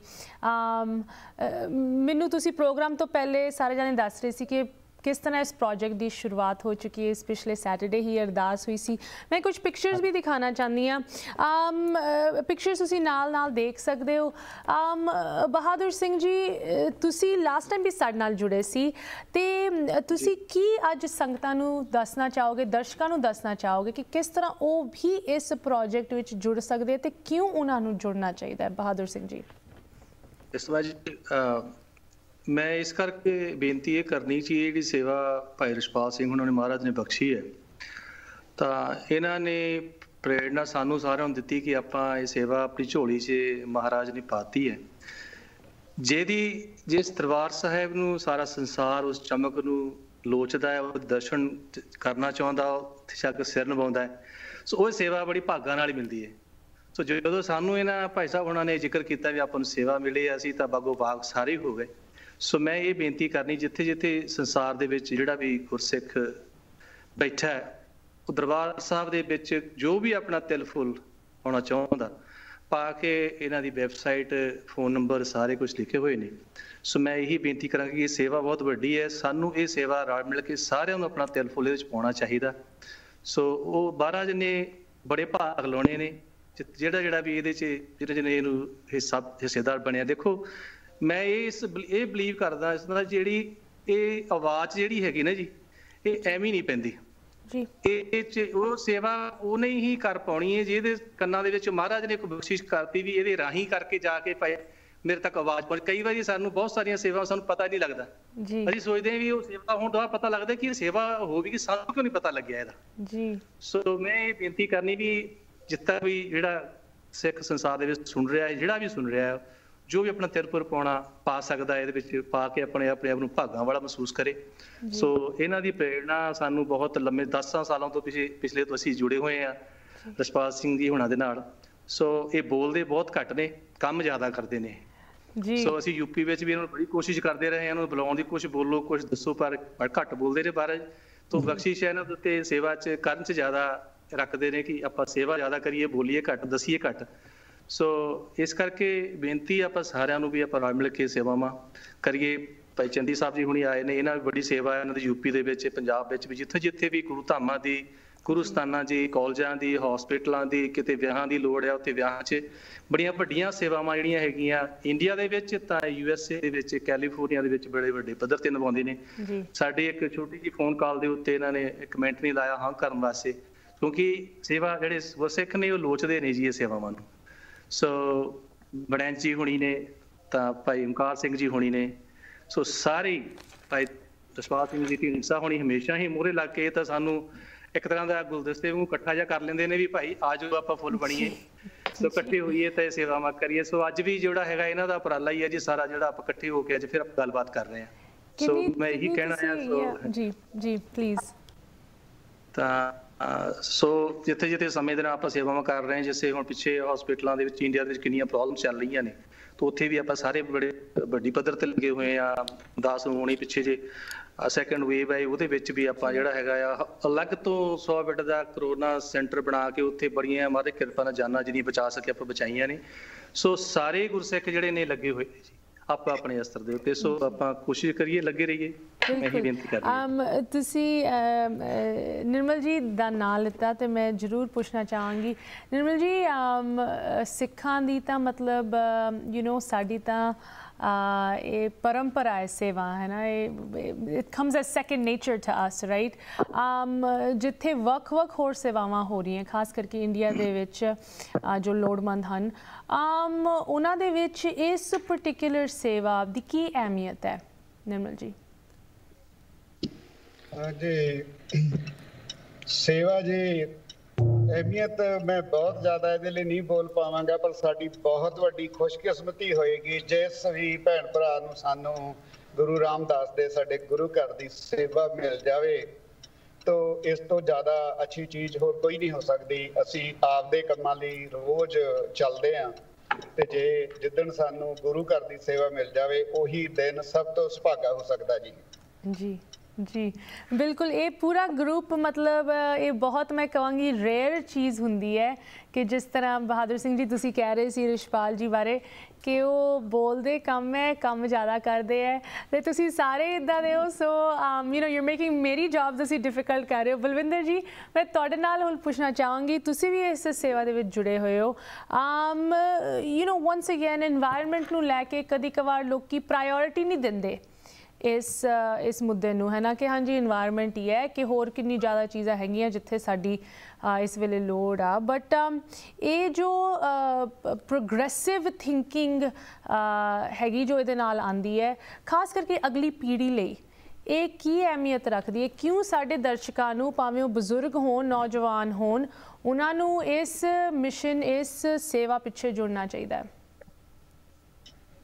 ਮੈਨੂੰ ਤੁਸੀਂ ਪ੍ਰੋਗਰਾਮ ਤੋਂ ਪਹਿਲੇ ਸਾਰੇ ਜਾਣੇ ਦੱਸ ਰਹੇ ਸੀ ਕਿ किस तरह इस प्रोजेक्ट की शुरुआत हो चुकी है। इस पिछले सैटरडे ही अरदास हुई सी। मैं कुछ पिक्चर्स भी दिखाना चाहती हाँ। पिक्चर्स तुसी नाल नाल देख सकते हो। आम बहादुर सिंह जी तुसी लास्ट टाइम भी साडे नाल जुड़े सी ते तुसी की अज संगतां नूं दसना चाहोगे, दर्शकां नूं दसना चाहोगे कि किस तरह वो भी इस प्रोजेक्ट विच जुड़ सकदे ते क्यों उन्हां नूं जुड़ना चाहिए? बहादुर सिंह जी। इस वार मैं इस करके बेनती ये करनी चाहिए जी सेवा भाई रिशपाल सिंह उन्होंने महाराज ने बख्शी है तो इन्होंने प्रेरणा सानू सारिਆਂ ਨੂੰ ਦਿੱਤੀ कि ਆਪਾਂ ਇਹ सेवा अपनी झोली 'ਚ महाराज ने पाती है ਜਿਹਦੀ जिस दरबार साहिब ਨੂੰ सारा संसार उस चमक ਨੂੰ ਲੋਚਦਾ है, वो दर्शन करना चाहता ਸ਼ੱਕ ਸਿਰ ਨਿਭਾਉਂਦਾ ਹੈ। ਸੋ ਉਹ ਸੇਵਾ ਬੜੀ ਭਾਗਾਂ ਨਾਲ ਹੀ ਮਿਲਦੀ ਹੈ। ਸੋ ਜਦੋਂ ਸਾਨੂੰ ਇਹਨਾਂ ਭਾਈ ਸਾਹਿਬ ਉਹਨਾਂ ਨੇ ਜ਼ਿਕਰ ਕੀਤਾ ਵੀ ਆਪਾਂ ਨੂੰ ਸੇਵਾ ਮਿਲੀ, ਅਸੀਂ ਤਾਂ ਬਾਗੋ ਬਾਗ ਸਾਰੇ ਹੋ ਗਏ। ਸੋ ਮੈਂ ਇਹ ਬੇਨਤੀ ਕਰਨੀ, ਜਿੱਥੇ ਜਿੱਥੇ ਸੰਸਾਰ ਦੇ ਵਿੱਚ ਜਿਹੜਾ ਵੀ ਗੁਰਸਿੱਖ ਬੈਠਾ ਹੈ, ਉਹ ਦਰਬਾਰ ਸਾਹਿਬ ਦੇ ਵਿੱਚ ਜੋ ਵੀ ਆਪਣਾ ਤਿਲ ਫੁੱਲ ਹੋਣਾ ਚਾਹੁੰਦਾ ਪਾ ਕੇ ਇਹਨਾਂ ਦੀ ਵੈਬਸਾਈਟ, ਫੋਨ ਨੰਬਰ ਸਾਰੇ ਕੁਝ ਲਿਖੇ ਹੋਏ ਨੇ। ਸੋ ਮੈਂ ਇਹੀ ਬੇਨਤੀ ਕਰਾਂਗਾ ਕਿ ਇਹ ਸੇਵਾ ਬਹੁਤ ਵੱਡੀ ਹੈ, ਸਾਨੂੰ ਇਹ ਸੇਵਾ ਰਲ ਮਿਲ ਕੇ ਸਾਰਿਆਂ ਨੂੰ ਆਪਣਾ ਤਿਲ ਫੁੱਲ ਇਹਦੇ ਵਿੱਚ ਪਾਉਣਾ ਚਾਹੀਦਾ। ਸੋ ਉਹ ਮਹਾਰਾਜ ਨੇ ਬੜੇ ਭਾਗ ਲਾਉਣੇ ਨੇ, ਜਿਹੜਾ ਜਿਹੜਾ ਵੀ ਇਹਦੇ 'ਚ ਜਿਹੜਾ ਜਿਹਨੇ ਇਹਨੂੰ ਹਿੱਸਾ ਹਿੱਸੇਦਾਰ ਬਣਿਆ। ਦੇਖੋ ਮੈਂ ਇਸ ਇਹ ਬਲੀਵ ਕਰਦਾ ਇਸ ਤਰ੍ਹਾਂ, ਜਿਹੜੀ ਇਹ ਆਵਾਜ਼ ਜਿਹੜੀ ਹੈਗੀ ਨਾ ਜੀ, ਇਹ ਐਵੇਂ ਨਹੀਂ ਪੈਂਦੀ ਜੀ। ਇਹ 'ਚ ਉਹ ਸੇਵਾ ਉਹਨੇ ਹੀ ਕਰ ਪਾਉਣੀ ਹੈ ਜਿਹਦੇ ਕੰਨਾਂ ਦੇ ਵਿੱਚ ਮਹਾਰਾਜ ਨੇ ਕੋਈ ਬਖਸ਼ਿਸ਼ ਕਰਤੀ ਵੀ ਇਹਦੇ ਰਾਹੀਂ ਕਰਕੇ ਜਾ ਕੇ ਪਏ ਮੇਰੇ ਤੱਕ ਆਵਾਜ਼ ਪਹੁੰਚ। ਕਈ ਵਾਰੀ ਸਾਨੂੰ ਬਹੁਤ ਸਾਰੀਆਂ ਸੇਵਾਵਾਂ ਸਾਨੂੰ ਪਤਾ ਨਹੀਂ ਲੱਗਦਾ ਜੀ, ਅਸੀਂ ਸੋਚਦੇ ਹਾਂ ਵੀ ਉਹ ਸੇਵਾ ਹੁਣ ਦੁਆ ਪਤਾ ਲੱਗਦਾ ਕਿ ਇਹ ਸੇਵਾ ਹੋ ਵੀ, ਕਿ ਸਾਨੂੰ ਕਿਉਂ ਨਹੀਂ ਪਤਾ ਲੱਗਿਆ ਇਹਦਾ ਜੀ। ਸੋ ਮੈਂ ਇਹ ਬੇਨਤੀ ਕਰਨੀ ਵੀ ਜਿੱਦਾਂ ਵੀ ਜਿਹੜਾ ਸਿੱਖ ਸੰਸਾਰ ਦੇ ਵਿੱਚ ਸੁਣ ਰਿਹਾ ਹੈ, ਜਿਹੜਾ ਵੀ ਸੁਣ ਰਿਹਾ ਹੈ, ਜੋ ਵੀ ਆਪਣਾ ਤਿਰਪੁਰ ਪਾਉਣਾ ਪਾ ਸਕਦਾ ਇਹਦੇ ਵਿੱਚ ਪਾ ਕੇ ਆਪਣੇ ਆਪਣੇ ਆਪ ਨੂੰ ਭਾਗਾਂ ਵਾਲਾ ਮਹਿਸੂਸ ਕਰੇ। ਸੋ ਇਹਨਾਂ ਦੀ ਪ੍ਰੇਰਣਾ ਸਾਨੂੰ ਬਹੁਤ ਲੰਮੇ ਦਸਾਂ ਸਾਲਾਂ ਤੋਂ ਪਿਛੇ ਪਿਛਲੇ ਤੋਂ ਅਸੀਂ ਜੁੜੇ ਹੋਏ ਹਾਂ ਰਛਪਾਲ ਸਿੰਘ ਜੀ ਹੁਣਾਂ ਦੇ ਨਾਲ। ਸੋ ਇਹ ਬੋਲਦੇ ਬਹੁਤ ਘੱਟ ਨੇ, ਕੰਮ ਜ਼ਿਆਦਾ ਕਰਦੇ ਨੇ ਜੀ। ਸੋ ਅਸੀਂ ਯੂਪੀ ਵਿੱਚ ਵੀ ਇਹਨਾਂ ਨੂੰ ਬੜੀ ਕੋਸ਼ਿਸ਼ ਕਰਦੇ ਰਹੇ, ਇਹਨਾਂ ਨੂੰ ਬੁਲਾਉਣ ਦੀ, ਕੁਛ ਬੋਲੋ ਕੁਛ ਦੱਸੋ, ਪਰ ਘੱਟ ਬੋਲਦੇ ਨੇ। ਬਾਰੇ ਤੋਂ ਬਖਸ਼ਿਸ਼ ਹੈ ਇਹਨਾਂ ਦੇ ਉੱਤੇ, ਸੇਵਾ 'ਚ ਕਰਨ 'ਚ ਜ਼ਿਆਦਾ ਰੱਖਦੇ ਨੇ ਕਿ ਆਪਾਂ ਸੇਵਾ ਜ਼ਿਆਦਾ ਕਰੀਏ, ਬੋਲੀਏ ਘੱਟ, ਦਸੀਏ ਘੱਟ। ਸੋ ਇਸ ਕਰਕੇ ਬੇਨਤੀ ਆਪਾਂ ਸਾਰਿਆਂ ਨੂੰ ਵੀ ਆਪਾਂ ਰਲ ਮਿਲ ਕੇ ਸੇਵਾਵਾਂ ਕਰੀਏ। ਭਾਈ ਚੰਦੀ ਸਾਹਿਬ ਜੀ ਹੁਣੀ ਆਏ ਨੇ, ਇਹਨਾਂ ਦੀ ਬੜੀ ਸੇਵਾ ਇਹਨਾਂ ਦੀ ਯੂਪੀ ਦੇ ਵਿੱਚ, ਪੰਜਾਬ ਵਿੱਚ ਵੀ, ਜਿੱਥੇ ਜਿੱਥੇ ਵੀ ਗੁਰੂ ਧਾਮਾਂ ਦੀ, ਗੁਰੂ ਸਥਾਨਾਂ ਦੀ, ਕਾਲਜਾਂ ਦੀ, ਹਸਪੀਟਲਾਂ ਦੀ, ਕਿਤੇ ਵਿਆਹਾਂ ਦੀ ਲੋੜ ਹੈ ਉੱਥੇ ਵਿਆਹਾਂ 'ਚ ਬੜੀਆਂ ਵੱਡੀਆਂ ਸੇਵਾਵਾਂ ਜਿਹੜੀਆਂ ਹੈਗੀਆਂ ਇੰਡੀਆ ਦੇ ਵਿੱਚ ਤਾਂ ਯੂ ਐਸ ਏ ਦੇ ਵਿੱਚ, ਕੈਲੀਫੋਰਨੀਆ ਦੇ ਵਿੱਚ ਬੜੇ ਵੱਡੇ ਪੱਧਰ ਤੇ ਨਿਭਾਉਂਦੇ ਨੇ। ਸਾਡੇ ਇੱਕ ਛੋਟੀ ਜਿਹੀ ਫੋਨ ਕਾਲ ਦੇ ਉੱਤੇ ਇਹਨਾਂ ਨੇ ਕਮੈਂਟ ਨਹੀਂ ਲਾਇਆ ਹਾਂ ਕਰਨ ਵਾਸਤੇ, ਕਿਉਂਕਿ ਸੇਵਾ ਜਿਹੜੇ ਸਿੱਖ ਨੇ ਉਹ ਲੋਚਦੇ ਨੇ ਜੀ ਇਹ ਸੇਵਾਵਾਂ ਨੂੰ। ਸੋ ਬੜੈਂਚ ਜੀ ਹੁਣੀ ਨੇ, ਤਾਂ ਭਾਈ ਓਮਕਾਰ ਸਿੰਘ ਜੀ ਹੁਣੀ ਨੇ, ਸੋ ਸਾਰੇ ਭਾਈ ਰਛਪਾਲ ਸਿੰਘ ਜੀ ਢੀਂਡਸਾ ਹੁਣੀ ਹਮੇਸ਼ਾ ਹੀ ਮੂਹਰੇ ਲੱਗ ਕੇ ਤਾਂ ਸਾਨੂੰ ਇੱਕ ਤਰ੍ਹਾਂ ਦਾ ਗੁਲਦਸਤੇ ਨੂੰ ਇਕੱਠਾ ਜਿਹਾ ਕਰ ਲੈਂਦੇ ਨੇ ਵੀ ਭਾਈ ਆ ਜਾਓ ਆਪਾਂ ਫੁੱਲ ਬਣੀਏ, ਸੋ ਇਕੱਠੇ ਹੋਈਏ ਤੇ ਸੇਵਾਵਾਂ ਕਰੀਏ। ਸੋ ਅੱਜ ਵੀ ਜਿਹੜਾ ਹੈਗਾ ਇਹਨਾਂ ਦਾ ਉਪਰਾਲਾ ਹੀ ਹੈ ਜੀ ਸਾਰਾ, ਜਿਹੜਾ ਆਪਾਂ ਇਕੱਠੇ ਹੋ ਕੇ ਅੱਜ ਫਿਰ ਆਪਾਂ ਗੱਲਬਾਤ ਕਰ ਰਹੇ ਹਾਂ। ਸੋ ਮੈਂ ਇਹੀ ਕਹਿਣਾ ਹੈ। ਸੋ ਜੀ ਜੀ ਪਲੀਜ਼। ਤਾਂ ਸੋ ਜਿੱਥੇ ਜਿੱਥੇ ਸਮੇਂ ਦੇ ਨਾਲ ਆਪਾਂ ਸੇਵਾਵਾਂ ਕਰ ਰਹੇ ਹਾਂ, ਜਿਵੇਂ ਹੁਣ ਪਿੱਛੇ ਹਸਪੀਟਲਾਂ ਦੇ ਵਿੱਚ ਇੰਡੀਆ ਦੇ ਵਿੱਚ ਕਿੰਨੀਆਂ ਪ੍ਰੋਬਲਮ ਚੱਲ ਰਹੀਆਂ ਨੇ, ਤਾਂ ਉੱਥੇ ਵੀ ਆਪਾਂ ਸਾਰੇ ਬੜੇ ਵੱਡੀ ਪੱਧਰ ਤੇ ਲੱਗੇ ਹੋਏ ਆ। ਦਾਸ ਨੂੰ ਹੋਣੀ ਪਿੱਛੇ ਜੇ ਸੈਕੰਡ ਵੇਵ ਆਈ, ਉਹਦੇ ਵਿੱਚ ਵੀ ਆਪਾਂ ਜਿਹੜਾ ਹੈਗਾ ਆ ਅਲੱਗ ਤੋਂ ਸੌ ਬੈੱਡ ਦਾ ਕਰੋਨਾ ਸੈਂਟਰ ਬਣਾ ਕੇ ਉੱਥੇ ਬੜੀਆਂ ਮਾਰੇ ਕਿਰਪਾ ਨਾਲ ਜਾਨਾਂ ਜਿਹੜੀਆਂ ਬਚਾ ਸਕੇ ਆਪਾਂ ਬਚਾਈਆਂ ਨੇ। ਸੋ ਸਾਰੇ ਗੁਰਸਿੱਖ ਜਿਹੜੇ ਨੇ ਲੱਗੇ ਹੋਏ ਨੇ ਜੀ ਆਪਾਂ ਆਪਣੇ ਅਸਤਰ ਦੇ ਉੱਤੇ। ਸੋ ਆਪਾਂ ਕੋਸ਼ਿਸ਼ ਕਰੀਏ, ਲੱਗੇ ਰਹੀਏ, ਮੈਂ ਇਹੀ ਬੇਨਤੀ ਕਰ ਰਹੀ। ਤੁਸੀਂ ਨਿਰਮਲ ਜੀ ਦਾ ਨਾਂ ਲਿੱਤਾ ਤੇ ਮੈਂ ਜ਼ਰੂਰ ਪੁੱਛਣਾ ਚਾਹਾਂਗੀ, ਨਿਰਮਲ ਜੀ ਸਿੱਖਾਂ ਦੀ ਤਾਂ ਮਤਲਬ ਯੂ ਨੋ ਸਾਡੀ ਤਾਂ ਇਹ ਪਰੰਪਰਾ ਹੈ ਸੇਵਾ, ਹੈ ਨਾ, ਇਹ it comes as second nature to us, right. ਜਿੱਥੇ ਵੱਖ ਵੱਖ ਹੋਰ ਸੇਵਾਵਾਂ ਹੋ ਰਹੀਆਂ, ਖਾਸ ਕਰਕੇ ਇੰਡੀਆ ਦੇ ਵਿੱਚ ਜੋ ਲੋੜਵੰਦ ਹਨ, ਉਹਨਾਂ ਦੇ ਵਿੱਚ ਇਸ ਪਰਟੀਕੂਲਰ ਸੇਵਾ ਦੀ ਕੀ ਅਹਿਮੀਅਤ ਹੈ ਨਿਰਮਲ ਜੀ? ਜੀ ਸੇਵਾ ਜੀ ਅਹਿਮੀਅਤ ਮੈਂ ਬਹੁਤ ਜ਼ਿਆਦਾ ਇਹਦੇ ਲਈ ਨਹੀਂ ਬੋਲ ਪਾਵਾਂਗਾ, ਪਰ ਸਾਡੀ ਬਹੁਤ ਵੱਡੀ ਖੁਸ਼ਕਿਸਮਤੀ ਹੋਏਗੀ ਜਿਸ ਵੀ ਭੈਣ ਭਰਾ ਨੂੰ ਸਾਨੂੰ ਗੁਰੂ ਰਾਮਦਾਸ ਦੇ ਸਾਡੇ ਗੁਰੂ ਘਰ ਦੀ ਸੇਵਾ ਮਿਲ ਜਾਵੇ। ਤਾਂ ਇਸ ਤੋਂ ਜ਼ਿਆਦਾ ਅੱਛੀ ਚੀਜ਼ ਹੋਰ ਕੋਈ ਨਹੀਂ ਹੋ ਸਕਦੀ। ਅਸੀਂ ਆਪਦੇ ਕੰਮਾਂ ਲਈ ਰੋਜ਼ ਚੱਲਦੇ ਹਾਂ, ਤੇ ਜੇ ਜਿੱਦਣ ਸਾਨੂੰ ਗੁਰੂ ਘਰ ਦੀ ਸੇਵਾ ਮਿਲ ਜਾਵੇ ਉਹੀ ਦਿਨ ਸਭ ਤੋਂ ਸੁਭਾਗਾ ਹੋ ਸਕਦਾ ਜੀ। ਜੀ ਜੀ ਬਿਲਕੁਲ, ਇਹ ਪੂਰਾ ਗਰੁੱਪ ਮਤਲਬ ਇਹ ਬਹੁਤ ਮੈਂ ਕਹਾਂਗੀ ਰੇਅਰ ਚੀਜ਼ ਹੁੰਦੀ ਹੈ ਕਿ ਜਿਸ ਤਰ੍ਹਾਂ ਬਹਾਦਰ ਸਿੰਘ ਜੀ ਤੁਸੀਂ ਕਹਿ ਰਹੇ ਸੀ ਰਛਪਾਲ ਜੀ ਬਾਰੇ ਕਿ ਉਹ ਬੋਲਦੇ ਕੰਮ ਹੈ, ਕੰਮ ਜ਼ਿਆਦਾ ਕਰਦੇ ਹੈ, ਤੇ ਤੁਸੀਂ ਸਾਰੇ ਇੱਦਾਂ ਦੇ ਹੋ। So you know you are making ਮੇਰੀ ਜੌਬ ਤੁਸੀਂ ਡਿਫਿਕਲਟ ਕਰ ਰਹੇ ਹੋ। ਬਲਵਿੰਦਰ ਜੀ ਮੈਂ ਤੁਹਾਡੇ ਨਾਲ ਹੁਣ ਪੁੱਛਣਾ ਚਾਹਾਂਗੀ, ਤੁਸੀਂ ਵੀ ਇਸ ਸੇਵਾ ਦੇ ਵਿੱਚ ਜੁੜੇ ਹੋਏ ਹੋ। You know once again environment ਨੂੰ ਲੈ ਕੇ ਕਦੀ ਕਵਾਰ ਲੋਕੀ ਪ੍ਰਾਇਓਰਿਟੀ ਨਹੀਂ ਦਿੰਦੇ ਇਸ ਇਸ ਮੁੱਦੇ ਨੂੰ, ਹੈ ਨਾ, ਕਿ ਹਾਂਜੀ ਇਨਵਾਇਰਨਮੈਂਟ ਹੀ ਹੈ, ਕਿ ਹੋਰ ਕਿੰਨੀ ਜ਼ਿਆਦਾ ਚੀਜ਼ਾਂ ਹੈਗੀਆਂ ਜਿੱਥੇ ਸਾਡੀ ਇਸ ਵੇਲੇ ਲੋੜ ਆ। ਬਟ ਇਹ ਜੋ ਪ੍ਰੋਗਰੈਸਿਵ ਥਿੰਕਿੰਗ ਹੈਗੀ ਜੋ ਇਹਦੇ ਨਾਲ ਆਉਂਦੀ ਹੈ, ਖਾਸ ਕਰਕੇ ਅਗਲੀ ਪੀੜ੍ਹੀ ਲਈ ਇਹ ਕੀ ਅਹਿਮੀਅਤ ਰੱਖਦੀ ਹੈ? ਕਿਉਂ ਸਾਡੇ ਦਰਸ਼ਕਾਂ ਨੂੰ, ਭਾਵੇਂ ਉਹ ਬਜ਼ੁਰਗ ਹੋਣ, ਨੌਜਵਾਨ ਹੋਣ, ਉਹਨਾਂ ਨੂੰ ਇਸ ਮਿਸ਼ਨ, ਇਸ ਸੇਵਾ ਪਿੱਛੇ ਜੁੜਨਾ ਚਾਹੀਦਾ ਹੈ?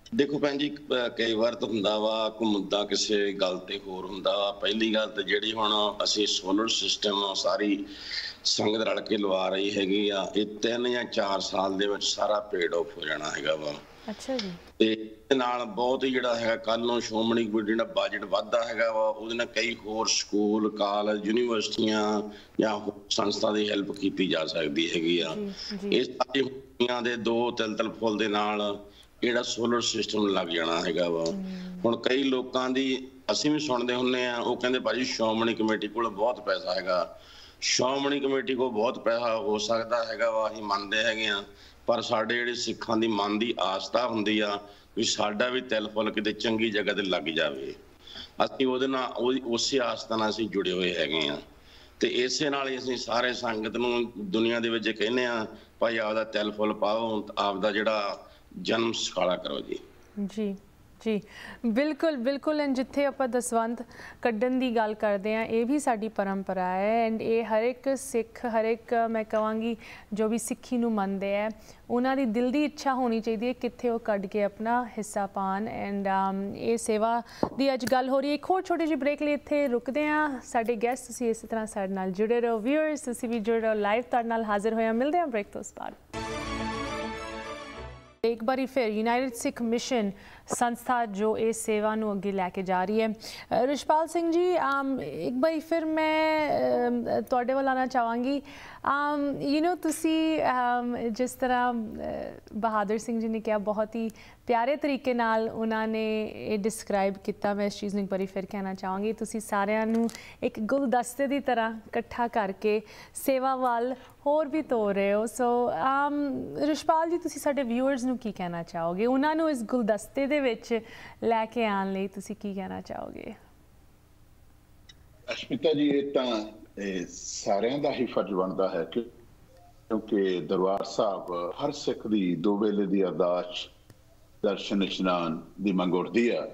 देखो भैन जी कई बार तो हुंदा वा कोई मुद्दा किसी गल ते होर हुंदा वा। पहली गल तो जिहड़ी हुण असीं सोलर सिस्टम सारी संगत रल के लवा रही हैगी आ, ये तीन या चार साल दे विच सारा पेड ऑफ हो जाना हैगा वा। अच्छा जी। ते नाल बहुत ही जिहड़ा हैगा कल नूं श्रोमणी कमेटी जिहड़ा बजट वधदा हैगा वा ਉਹਦੇ ਨਾਲ कई होर स्कूल कालेज यूनीवर्सिटियां ਜਾਂ संस्था ਦੀ ਹੈਲਪ ਕੀਤੀ ਜਾ ਸਕਦੀ ਹੈਗੀ ਆ। ਇਹ ਸਾਰੀ ਦੁਨੀਆਂ ਦੇ ਦੋ ਤਿਲਤਲ ਫੁੱਲ ਦੇ ਨਾਲ ਜਿਹੜਾ ਸੋਲਰ ਸਿਸਟਮ ਲੱਗ ਜਾਣਾ ਹੈਗਾ ਵਾ। ਹੁਣ ਕਈ ਲੋਕਾਂ ਦੀ ਅਸੀਂ ਵੀ ਸੁਣਦੇ ਹੁੰਨੇ ਆ, ਉਹ ਕਹਿੰਦੇ ਭਾਜੀ ਸ਼੍ਰੋਮਣੀ ਕਮੇਟੀ ਕੋਲ ਬਹੁਤ ਪੈਸਾ ਹੈਗਾ। ਸ਼੍ਰੋਮਣੀ ਕਮੇਟੀ ਕੋਲ ਬਹੁਤ ਪੈਸਾ ਹੋ ਸਕਦਾ ਹੈਗਾ ਵਾ, ਅਸੀਂ ਮੰਨਦੇ ਹੈਗੇ ਆ, ਪਰ ਸਾਡੇ ਜਿਹੜੇ ਸਿੱਖਾਂ ਦੀ ਮਨ ਦੀ ਆਸਥਾ ਹੁੰਦੀ ਆ ਵੀ ਸਾਡਾ ਵੀ ਤਿਲ ਫੁੱਲ ਕਿਤੇ ਚੰਗੀ ਜਗ੍ਹਾ ਤੇ ਲੱਗ ਜਾਵੇ। ਅਸੀਂ ਉਹਦੇ ਨਾਲ ਉਸੇ ਆਸਥਾ ਨਾਲ ਅਸੀਂ ਜੁੜੇ ਹੋਏ ਹੈਗੇ ਆ ਤੇ ਇਸੇ ਨਾਲ ਹੀ ਅਸੀਂ ਸਾਰੇ ਸੰਗਤ ਨੂੰ ਦੁਨੀਆ ਦੇ ਵਿੱਚ ਕਹਿੰਦੇ ਆ ਭਾਈ ਆਪਦਾ ਤਿਲ ਫੁੱਲ ਪਾਓ, ਆਪਦਾ ਜਿਹੜਾ जन्म सखाला करो जी। जी जी बिल्कुल बिल्कुल। एंड जिथे आप दसवंत कड्ढन की गल करते हैं, ये भी साडी परंपरा है एंड ये हर एक सिख हर एक मैं कहांगी जो भी सिक्खी नूं मनदे है उन्हां दी दिल दी इच्छा होनी चाहिए है कित्थे वो कड्ढ के अपना हिस्सा पान। एंड ये सेवा दी अज गल हो रही है। एक होर छोटी जी ब्रेक लिए इत्थे रुकदे हां। साडे गेस्ट तुसीं इस तरह साडे नाल जुड़े रहो, व्यूअर्स तुसीं भी जुड़े रहो, लाइव तुहाडे नाल हाजिर होया। मिलदे हां ब्रेक तो उस बाद। एक बारी फिर यूनाइटेड सिख मिशन संस्था जो इस सेवा नूं अगे लैके जा रही है। रिशपाल सिंह जी एक बारी फिर मैं तुहाडे वल आना चाहांगी। यू नो तुसी जिस तरह बहादुर सिंह जी ने कहा बहुत ही प्यारे तरीके नाल उन्होंने ये डिस्क्राइब किया, मैं इस चीज़ नूं एक बारी फिर कहना चाहांगी तुसी सारिਆਂ ਨੂੰ एक गुलदस्ते की तरह इकट्ठा करके सेवा वाल होर भी तोड़ रहे हो। सो रिशपाल जी तुसी साडे व्यूअर्स नूं की कहना चाहोगे, उन्हां नूं इस गुलदस्ते दे विच लैके आउण लई तुसी की कहना चाहोगे? अश्मिता जी ये तां सारिਆਂ ਦਾ ही फर्ज बनता है क्योंकि दरबार साहब हर सिख दी दो वेले दी अरदास दर्शन इशनान दी मंग उठदी आ।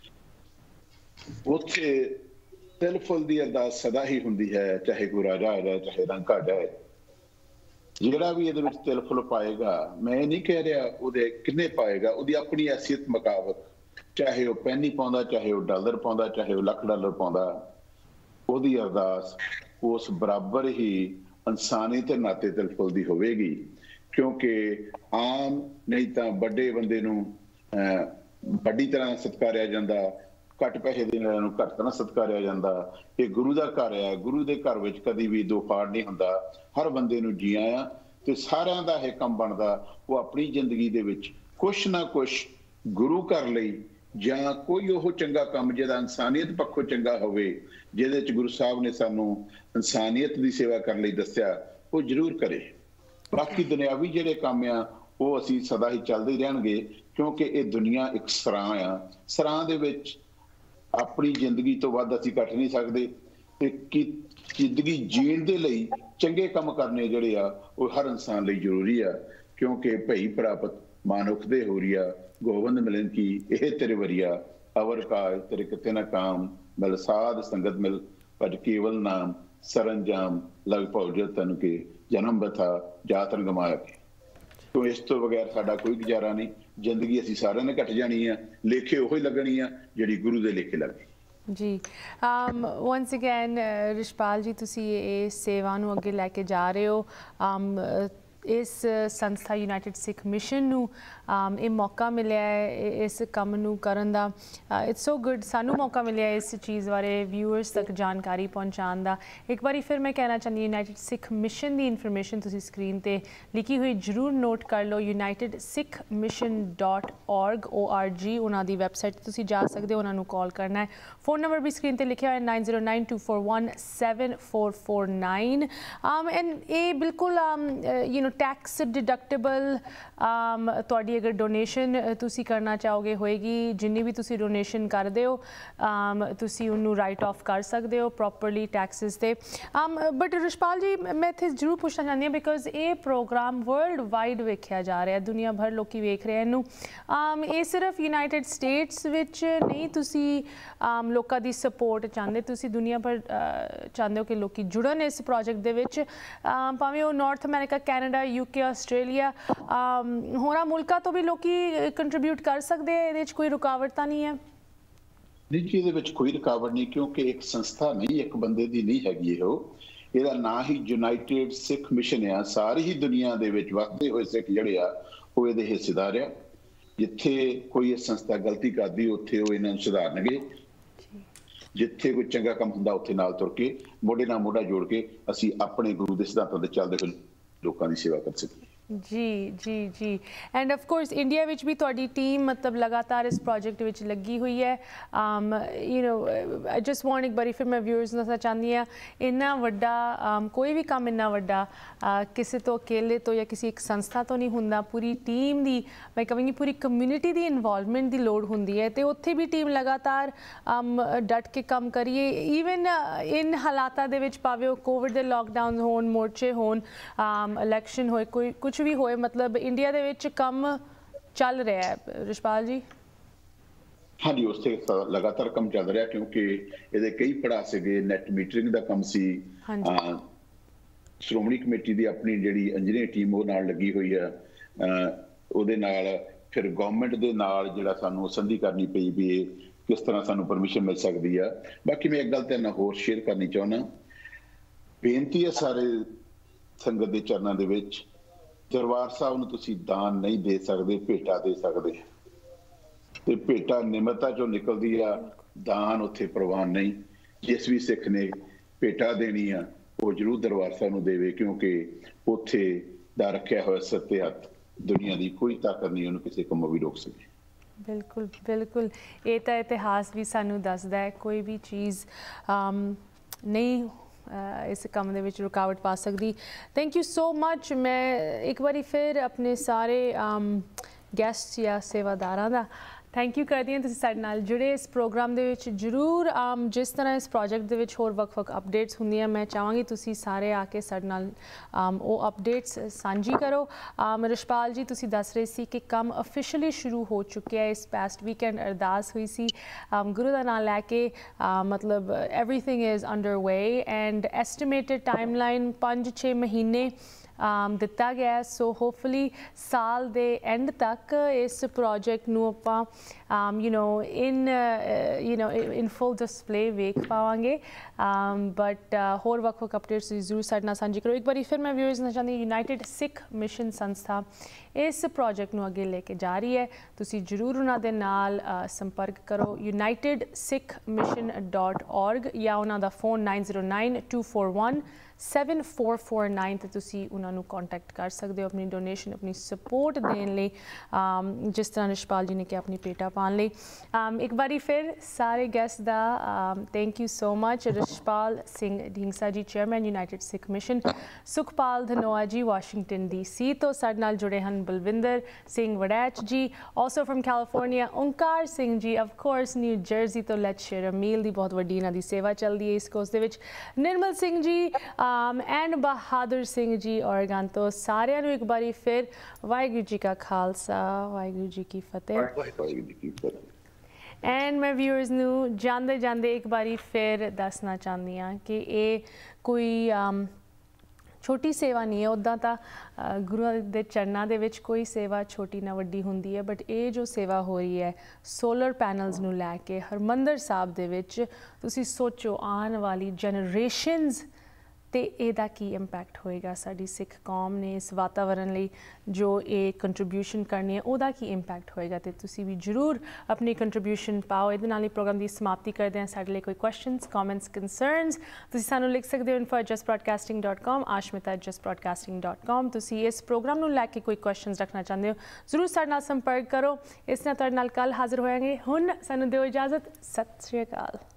उत्थे तिल फुल दी अरदास सदा ही हुंदी है, चाहे कोई राजा है चाहे रंग घाट है। ਜਿਹੜਾ ਵੀ ਇਹਦੇ ਵਿੱਚ ਤਿਲ ਫੁੱਲ ਪਾਏਗਾ, ਮੈਂ ਨਹੀਂ ਕਹਿ ਰਿਹਾ ਉਹਦੇ ਕਿੰਨੇ ਪਾਏਗਾ, ਉਹਦੀ ਆਪਣੀ ਹੈਸੀਅਤ ਮੁਤਾਬਕ, ਚਾਹੇ ਉਹ ਪੈਨੀ ਪਾਉਂਦਾ, ਚਾਹੇ ਉਹ ਡਾਲਰ ਪਾਉਂਦਾ, ਚਾਹੇ ਉਹ ਲੱਖ ਡਾਲਰ ਪਾਉਂਦਾ, ਉਹਦੀ ਅਰਦਾਸ ਉਸ ਬਰਾਬਰ ਹੀ ਇਨਸਾਨੀ ਤੇ ਨਾਤੇ ਤਿਲ ਫੁੱਲ ਦੀ ਹੋਵੇਗੀ। ਕਿਉਂਕਿ ਆਮ ਨਹੀਂ ਤਾਂ ਵੱਡੇ ਬੰਦੇ ਨੂੰ ਵੱਡੀ ਤਰ੍ਹਾਂ ਸਤਿਕਾਰਿਆ ਜਾਂਦਾ, ਘੱਟ ਪੈਸੇ ਦੇਣ ਵਾਲਿਆਂ ਨੂੰ ਘੱਟ ਤਰ੍ਹਾਂ ਸਤਿਕਾਰਿਆ ਜਾਂਦਾ। ਇਹ ਗੁਰੂ ਦਾ ਘਰ ਹੈ, ਗੁਰੂ ਦੇ ਘਰ ਵਿੱਚ ਕਦੀ ਵੀ ਦੋ ਫਾੜ ਨਹੀਂ ਹੁੰਦਾ, ਹਰ ਬੰਦੇ ਨੂੰ ਜੀ ਆਇਆ ਤੇ ਸਾਰਿਆਂ ਦਾ ਇਹ ਕੰਮ ਬਣਦਾ ਉਹ ਆਪਣੀ ਜ਼ਿੰਦਗੀ ਦੇ ਵਿੱਚ ਕੁਛ ਨਾ ਕੁਛ ਗੁਰੂ ਘਰ ਲਈ ਜਾਂ ਕੋਈ ਉਹ ਚੰਗਾ ਕੰਮ ਜਿਹਦਾ ਇਨਸਾਨੀਅਤ ਪੱਖੋਂ ਚੰਗਾ ਹੋਵੇ, ਜਿਹਦੇ ਚ ਗੁਰੂ ਸਾਹਿਬ ਨੇ ਸਾਨੂੰ ਇਨਸਾਨੀਅਤ ਦੀ ਸੇਵਾ ਕਰਨ ਲਈ ਦੱਸਿਆ, ਉਹ ਜ਼ਰੂਰ ਕਰੇ। ਬਾਕੀ ਦੁਨਿਆਵੀ ਜਿਹੜੇ ਕੰਮ ਆ ਉਹ ਅਸੀਂ ਸਦਾ ਹੀ ਚੱਲਦੇ ਹੀ ਰਹਿਣਗੇ ਕਿਉਂਕਿ ਇਹ ਦੁਨੀਆ ਇੱਕ ਸਰਾਂ ਆ। ਸਰਾਂ ਦੇ ਵਿੱਚ ਆਪਣੀ ਜ਼ਿੰਦਗੀ ਤੋਂ ਵੱਧ ਅਸੀਂ ਕੱਟ ਨਹੀਂ ਸਕਦੇ ਤੇ ਕਿ ਜ਼ਿੰਦਗੀ ਜੀਣ ਦੇ ਲਈ ਚੰਗੇ ਕੰਮ ਕਰਨੇ ਜਿਹੜੇ ਆ ਉਹ ਹਰ ਇਨਸਾਨ ਲਈ ਜ਼ਰੂਰੀ ਆ। ਕਿਉਂਕਿ ਭਈ ਪ੍ਰਾਪਤ ਮਾਨੁਖ ਦੇ ਹੋਰੀਆ ਗੋਬਿੰਦ ਮਿਲਨ ਕੀ ਇਹ ਤੇਰੇ ਵਰੀਆ ਅਵਰ ਕਾਜ ਤੇਰੇ ਕਿਤੇ ਨਾ ਕਾਮ ਮਿਲ ਸਾਧ ਸੰਗਤ ਮਿਲ ਭਜ ਕੇਵਲ ਨਾਮ ਸਰੰਜਾਮ ਲਗ ਭੌਜ ਤਨ ਕੇ ਜਨਮ ਬਥਾ ਜਾਤਨ ਗਮਾਇਆ ਕੇ। तो इस तो बगैर साडा कोई गुजारा नहीं। जिंदगी असीं सारिਆਂ ने घट जानी है, लेखे ਉਹੀ लगनी है ਜਿਹੜੀ गुरु दे लेखे लग गई। जी वंस अगैन रिशपाल जी तुसी इस सेवा नूं अगे लैके जा रहे हो। um, इस संस्था यूनाइटेड सिख मिशन नूं ये मौका मिलिया है इस काम नूं करन दा। इट्स सो गुड सानू मौका मिलिया इस चीज़ बारे व्यूअर्स तक जानकारी पहुँचाने दा। एक बारी फिर मैं कहना चाहती यूनाइटेड सिख मिशन की इन्फॉर्मेशन तुसी स्क्रीन ते लिखी हुई जरूर नोट कर लो। United Sikh Mission dot org O R G उन्हों की वैबसाइट तुसी जा सकते हो, उन्होंने कॉल करना है। फ़ोन नंबर भी स्क्रीन ते लिखा है nine zero nine two four one seven four four nine. And ये बिल्कुल यू नो टैक्स डिडक्टेबल तुहाडी अगर डोनेशन तुसी करना चाहोगे होएगी, जिन्नी भी तुसी डोनेशन करदे हो तुसी उन्नू राइट ऑफ कर सकते हो प्रॉपरली टैक्सेस ते। बट रिशपाल जी मैं इत्थे जरूर पुछना चाहती हूँ बिकॉज ये प्रोग्राम वर्ल्ड वाइड वेख्या जा रहा है, दुनिया भर लोग वेख रहे हैं इनू। ये सिर्फ यूनाइटेड स्टेट्स विच नहीं तुसी लोगों की सपोर्ट चाहते, तुसी दुनिया भर चाहते हो कि लोग जुड़न इस प्रोजेक्ट दे विच, भावें वो north America Canada UK Australia ਹੋਰਾਂ ਮੁਲਕਾਂ ਤੋਂ ਵੀ ਲੋਕੀ ਕੰਟਰੀਬਿਊਟ ਕਰ ਸਕਦੇ ਆ, ਇਹਦੇ ਵਿੱਚ ਕੋਈ ਰੁਕਾਵਟ ਤਾਂ ਨਹੀਂ ਹੈ? ਨਹੀਂ ਜੀ, ਇਹਦੇ ਵਿੱਚ ਕੋਈ ਰੁਕਾਵਟ ਨਹੀਂ, ਕਿਉਂਕਿ ਇੱਕ ਸੰਸਥਾ ਨਹੀਂ, ਇੱਕ ਬੰਦੇ ਦੀ ਨਹੀਂ ਹੈਗੀ ਇਹ। ਇਹਦਾ ਨਾਂ ਹੀ ਯੂਨਾਈਟਿਡ ਸਿੱਖ ਮਿਸ਼ਨ ਆ। ਸਾਰੀ ਹੀ ਦੁਨੀਆ ਦੇ ਵਿੱਚ ਵਸਦੇ ਹੋਏ ਸਿੱਖ ਜਿਹੜੇ ਆ ਉਹ ਇਹਦੇ ਹਿੱਸੇਦਾਰ ਆ। ਜਿੱਥੇ ਕੋਈ ਇਹ ਸੰਸਥਾ ਗਲਤੀ ਕਰਦੀ ਉੱਥੇ ਉਹ ਇਹਨਾਂ ਨੂੰ ਸੁਧਾਰਨਗੇ, ਜਿੱਥੇ ਕੋਈ ਚੰਗਾ ਕੰਮ ਹੁੰਦਾ ਉੱਥੇ ਨਾਲ ਤੁਰ ਕੇ ਮੋਢੇ ਨਾਲ ਮੋਢਾ ਜੋੜ ਕੇ ਅਸੀਂ ਆਪਣੇ ਗੁਰੂ ਦੇ ਸਿਧਾਂਤਾਂ ਤੇ ਚੱਲਦੇ ਹੋਏ ਲੋਕਾਂ ਦੀ ਸੇਵਾ ਕਰ ਸਕੀਏ। जी जी जी एंड ऑफ कोर्स इंडिया विच भी तुहाडी टीम मतलब लगातार इस प्रोजेक्ट विच लगी हुई है। You know I just want एक बारी फिर मैं व्यूअर्स ਨੂੰ ਦੱਸਣਾ ਚਾਹੁੰਦੀ ਹਾਂ, ਇੰਨਾ ਵੱਡਾ ਕੋਈ ਵੀ ਕੰਮ ਇੰਨਾ ਵੱਡਾ ਕਿਸੇ ਤੋਂ ਅਕੇਲੇ ਤੋਂ ਜਾਂ ਕਿਸੇ ਇੱਕ ਸੰਸਥਾ ਤੋਂ ਨਹੀਂ ਹੁੰਦਾ, ਪੂਰੀ ਟੀਮ ਦੀ, ਮੈਂ ਕਹਾਂਗੀ ਪੂਰੀ ਕਮਿਊਨਿਟੀ ਦੀ ਇਨਵੋਲਵਮੈਂਟ ਦੀ ਲੋੜ ਹੁੰਦੀ ਹੈ। ਤੇ ਉੱਥੇ ਵੀ ਟੀਮ ਲਗਾਤਾਰ ਡਟ ਕੇ ਕੰਮ ਕਰੀਏ, ਈਵਨ ਇਨ ਹਾਲਾਤਾਂ ਦੇ ਵਿੱਚ, ਭਾਵੇਂ ਉਹ ਕੋਵਿਡ ਦੇ ਲਾਕਡਾਊਨ ਹੋਣ, ਮੋਰਚੇ ਹੋਣ, ਇਲੈਕਸ਼ਨ ਹੋਏ, ਕੋਈ ਕੁਝ भी होए, मतलब इंडिया दे विच काम चल रहा है। रिशपाल जी? हाँ जी, उससे लगातार काम चल रहा, क्योंकि ਇਹਦੇ ਕਈ ਪੜਾ ਸੀਗੇ। ਨੈਟ ਮੀਟਰਿੰਗ ਦਾ ਕੰਮ ਸੀ, ਸ਼੍ਰੋਮਣੀ ਕਮੇਟੀ ਦੀ ਆਪਣੀ ਜਿਹੜੀ ਇੰਜੀਨੀਅਰ ਟੀਮ ਉਹ ਨਾਲ ਲੱਗੀ ਹੋਈ ਆ, ਉਹਦੇ ਨਾਲ ਫਿਰ ਗਵਰਨਮੈਂਟ ਦੇ ਨਾਲ ਜਿਹੜਾ ਸਾਨੂੰ ਸੰਧੀ ਕਰਨੀ ਪਈ ਵੀ ਇਹ ਕਿਸ ਤਰ੍ਹਾਂ ਸਾਨੂੰ ਪਰਮਿਸ਼ਨ ਮਿਲ ਸਕਦੀ ਆ। ਬਾਕੀ ਮੈਂ ਇੱਕ ਗੱਲ ਤੇ ਨਾਲ ਹੋਰ ਸ਼ੇਅਰ ਕਰਨੀ ਚਾਹੁੰਦਾ, ਬੇਨਤੀ ਹੈ ਸਾਰੇ ਸੰਗਤ ਦੇ ਚਰਨਾਂ ਦੇ ਵਿੱਚ, ਦਰਬਾਰ ਸਾਹਿਬ ਨੂੰ ਤੁਸੀਂ ਦਾਨ ਨਹੀਂ ਦੇ ਸਕਦੇ, ਭੇਟਾ ਦੇ ਸਕਦੇ, ਤੇ ਭੇਟਾ ਨਿਮਰਤਾ ਚੋਂ ਨਿਕਲਦੀ ਆ, ਦਾਨ ਉੱਥੇ ਪ੍ਰਵਾਨ ਨਹੀਂ। ਜਿਸ ਵੀ ਸਿੱਖ ਨੇ ਭੇਟਾ ਦੇਣੀ ਆ ਉਹ ਜ਼ਰੂਰ ਦਰਬਾਰ ਸਾਹਿਬ ਨੂੰ ਦੇਵੇ, ਕਿਉਂਕਿ ਉੱਥੇ ਦਾ ਰੱਖਿਆ ਹੋਇਆ ਸੱਤੇ ਹੱਥ ਦੁਨੀਆ ਦੀ ਕੋਈ ਤਾਕਤ ਨਹੀਂ ਉਹਨੂੰ ਕਿਸੇ ਕੰਮੋਂ ਵੀ ਰੋਕ ਸਕੇ। ਬਿਲਕੁਲ ਬਿਲकुल, ਇਹ ਤਾਂ ਇਤਿਹਾਸ ਵੀ ਸਾਨੂੰ ਦੱਸਦਾ ਹੈ, ਕੋਈ ਵੀ ਚੀਜ਼ ਨਹੀਂ इस काम दे विच रुकावट पा सकती। Thank you so much. मैं एक बारी फिर अपने सारे गैस्ट या सेवादारां दा थैंक यू करदी हां, तुसीं साडे नाल जुड़े इस प्रोग्राम दे विच। जरूर जिस तरह इस प्रोजेक्ट दे विच होर वक्-वक् अपडेट्स हुंदियां, मैं चाहांगी तुसीं सारे आके साडे नाल ओह अपडेट्स सांझी करो। रिशपाल जी, तुसीं दस रहे सी कि काम ऑफिशियली शुरू हो चुके हैं। इस पास्ट वीकेंड अरदास हुई सी गुरु दा नाम लैके, मतलब everything is under way and estimated timeline पाँच छे महीने दिता गया। सो होपफुली साल दे एंड तक इस प्रोजेक्ट नूं आपां you know in you know in full display वेख पावांगे। बट होर वक् वक् अपडेट्स जरूर साडे नाल सांझी करो। एक बारी फिर मैं व्यूअर्स ना चाहती, यूनाइटेड सिख मिशन संस्था इस प्रोजेक्ट नूं अगे लेके जा रही है, तुसीं जरूर उन्हां दे नाल संपर्क करो। United Sikh Mission dot org या उन्हां दा phone nine zero nine two four one seven four four nine ते तुसी उन्होंने कॉन्टैक्ट कर सकते हो अपनी डोनेशन, अपनी सपोर्ट देने लिए, जिस तरह रिशपाल जी ने कहा अपनी पेटा पाने लिए। एक बारी फिर सारे गेस्ट दा thank you so much. Rishpal Singh Dhindsa ji, chairman United Sikh Mission. Sukhpal Dhanoa ji, Washington D C तो साडे नाल जुड़े हैं। Balwinder Singh Waraich ji, also from California. Onkar Singh ji, of course New Jersey तो लेट्स शेयर अ मील दी बहुत वड्डी इन्हां दी सेवा चलदी है इस कोर्स दे विच। निर्मल सिंह जी एंड बहादुर सिंह जी ऑर्गन तो सारिਆਂ ਨੂੰ ਇੱਕ ਵਾਰੀ ਫਿਰ ਵਾਹਿਗੁਰੂ ਜੀ ਕਾ ਖਾਲਸਾ, ਵਾਹਿਗੁਰੂ ਜੀ ਕੀ ਫਤਿਹ। एंड मैं व्यूअर्स ਨੂੰ ਜਾਂਦੇ ਜਾਂਦੇ ਇੱਕ ਵਾਰੀ ਫਿਰ ਦੱਸਣਾ ਚਾਹੁੰਦੀ ਹਾਂ ਕਿ ਇਹ ਕੋਈ छोटी सेवा नहीं है। उदा तो गुरुओं के चरणों के कोई सेवा छोटी ना वड्डी होंदी है, बट ये जो सेवा हो रही है सोलर पैनल्स नूं लैके हरमंदर साहब दे विच, तुसीं सोचो आने वाली जनरेशनस तो यदा की इंपैक्ट होएगा। साडी सिख कौम ने इस वातावरण लई जो ये कंट्रीब्यूशन करनी है उहदा की इंपैक्ट होएगा। तो तुसी भी जरूर अपनी कंट्रीब्यूशन पाओ। इहदे नाल ही प्रोग्राम की समाप्ति करते हैं। साडे लई कोई क्वेश्चनस, कॉमेंट्स, कंसर्नस तुसी सानू लिख सकते हो info at just broadcasting dot com, Ashmita at just broadcasting dot com. तुसी इस प्रोग्राम नूं लैके कोई क्वेश्चनस रखना चाहते हो जरूर साडे नाल संपर्क करो। इस नाल तुहाडे नाल कल हाज़र होएंगे। हुण सानू दिओ इजाज़त। सत श्री अकाल।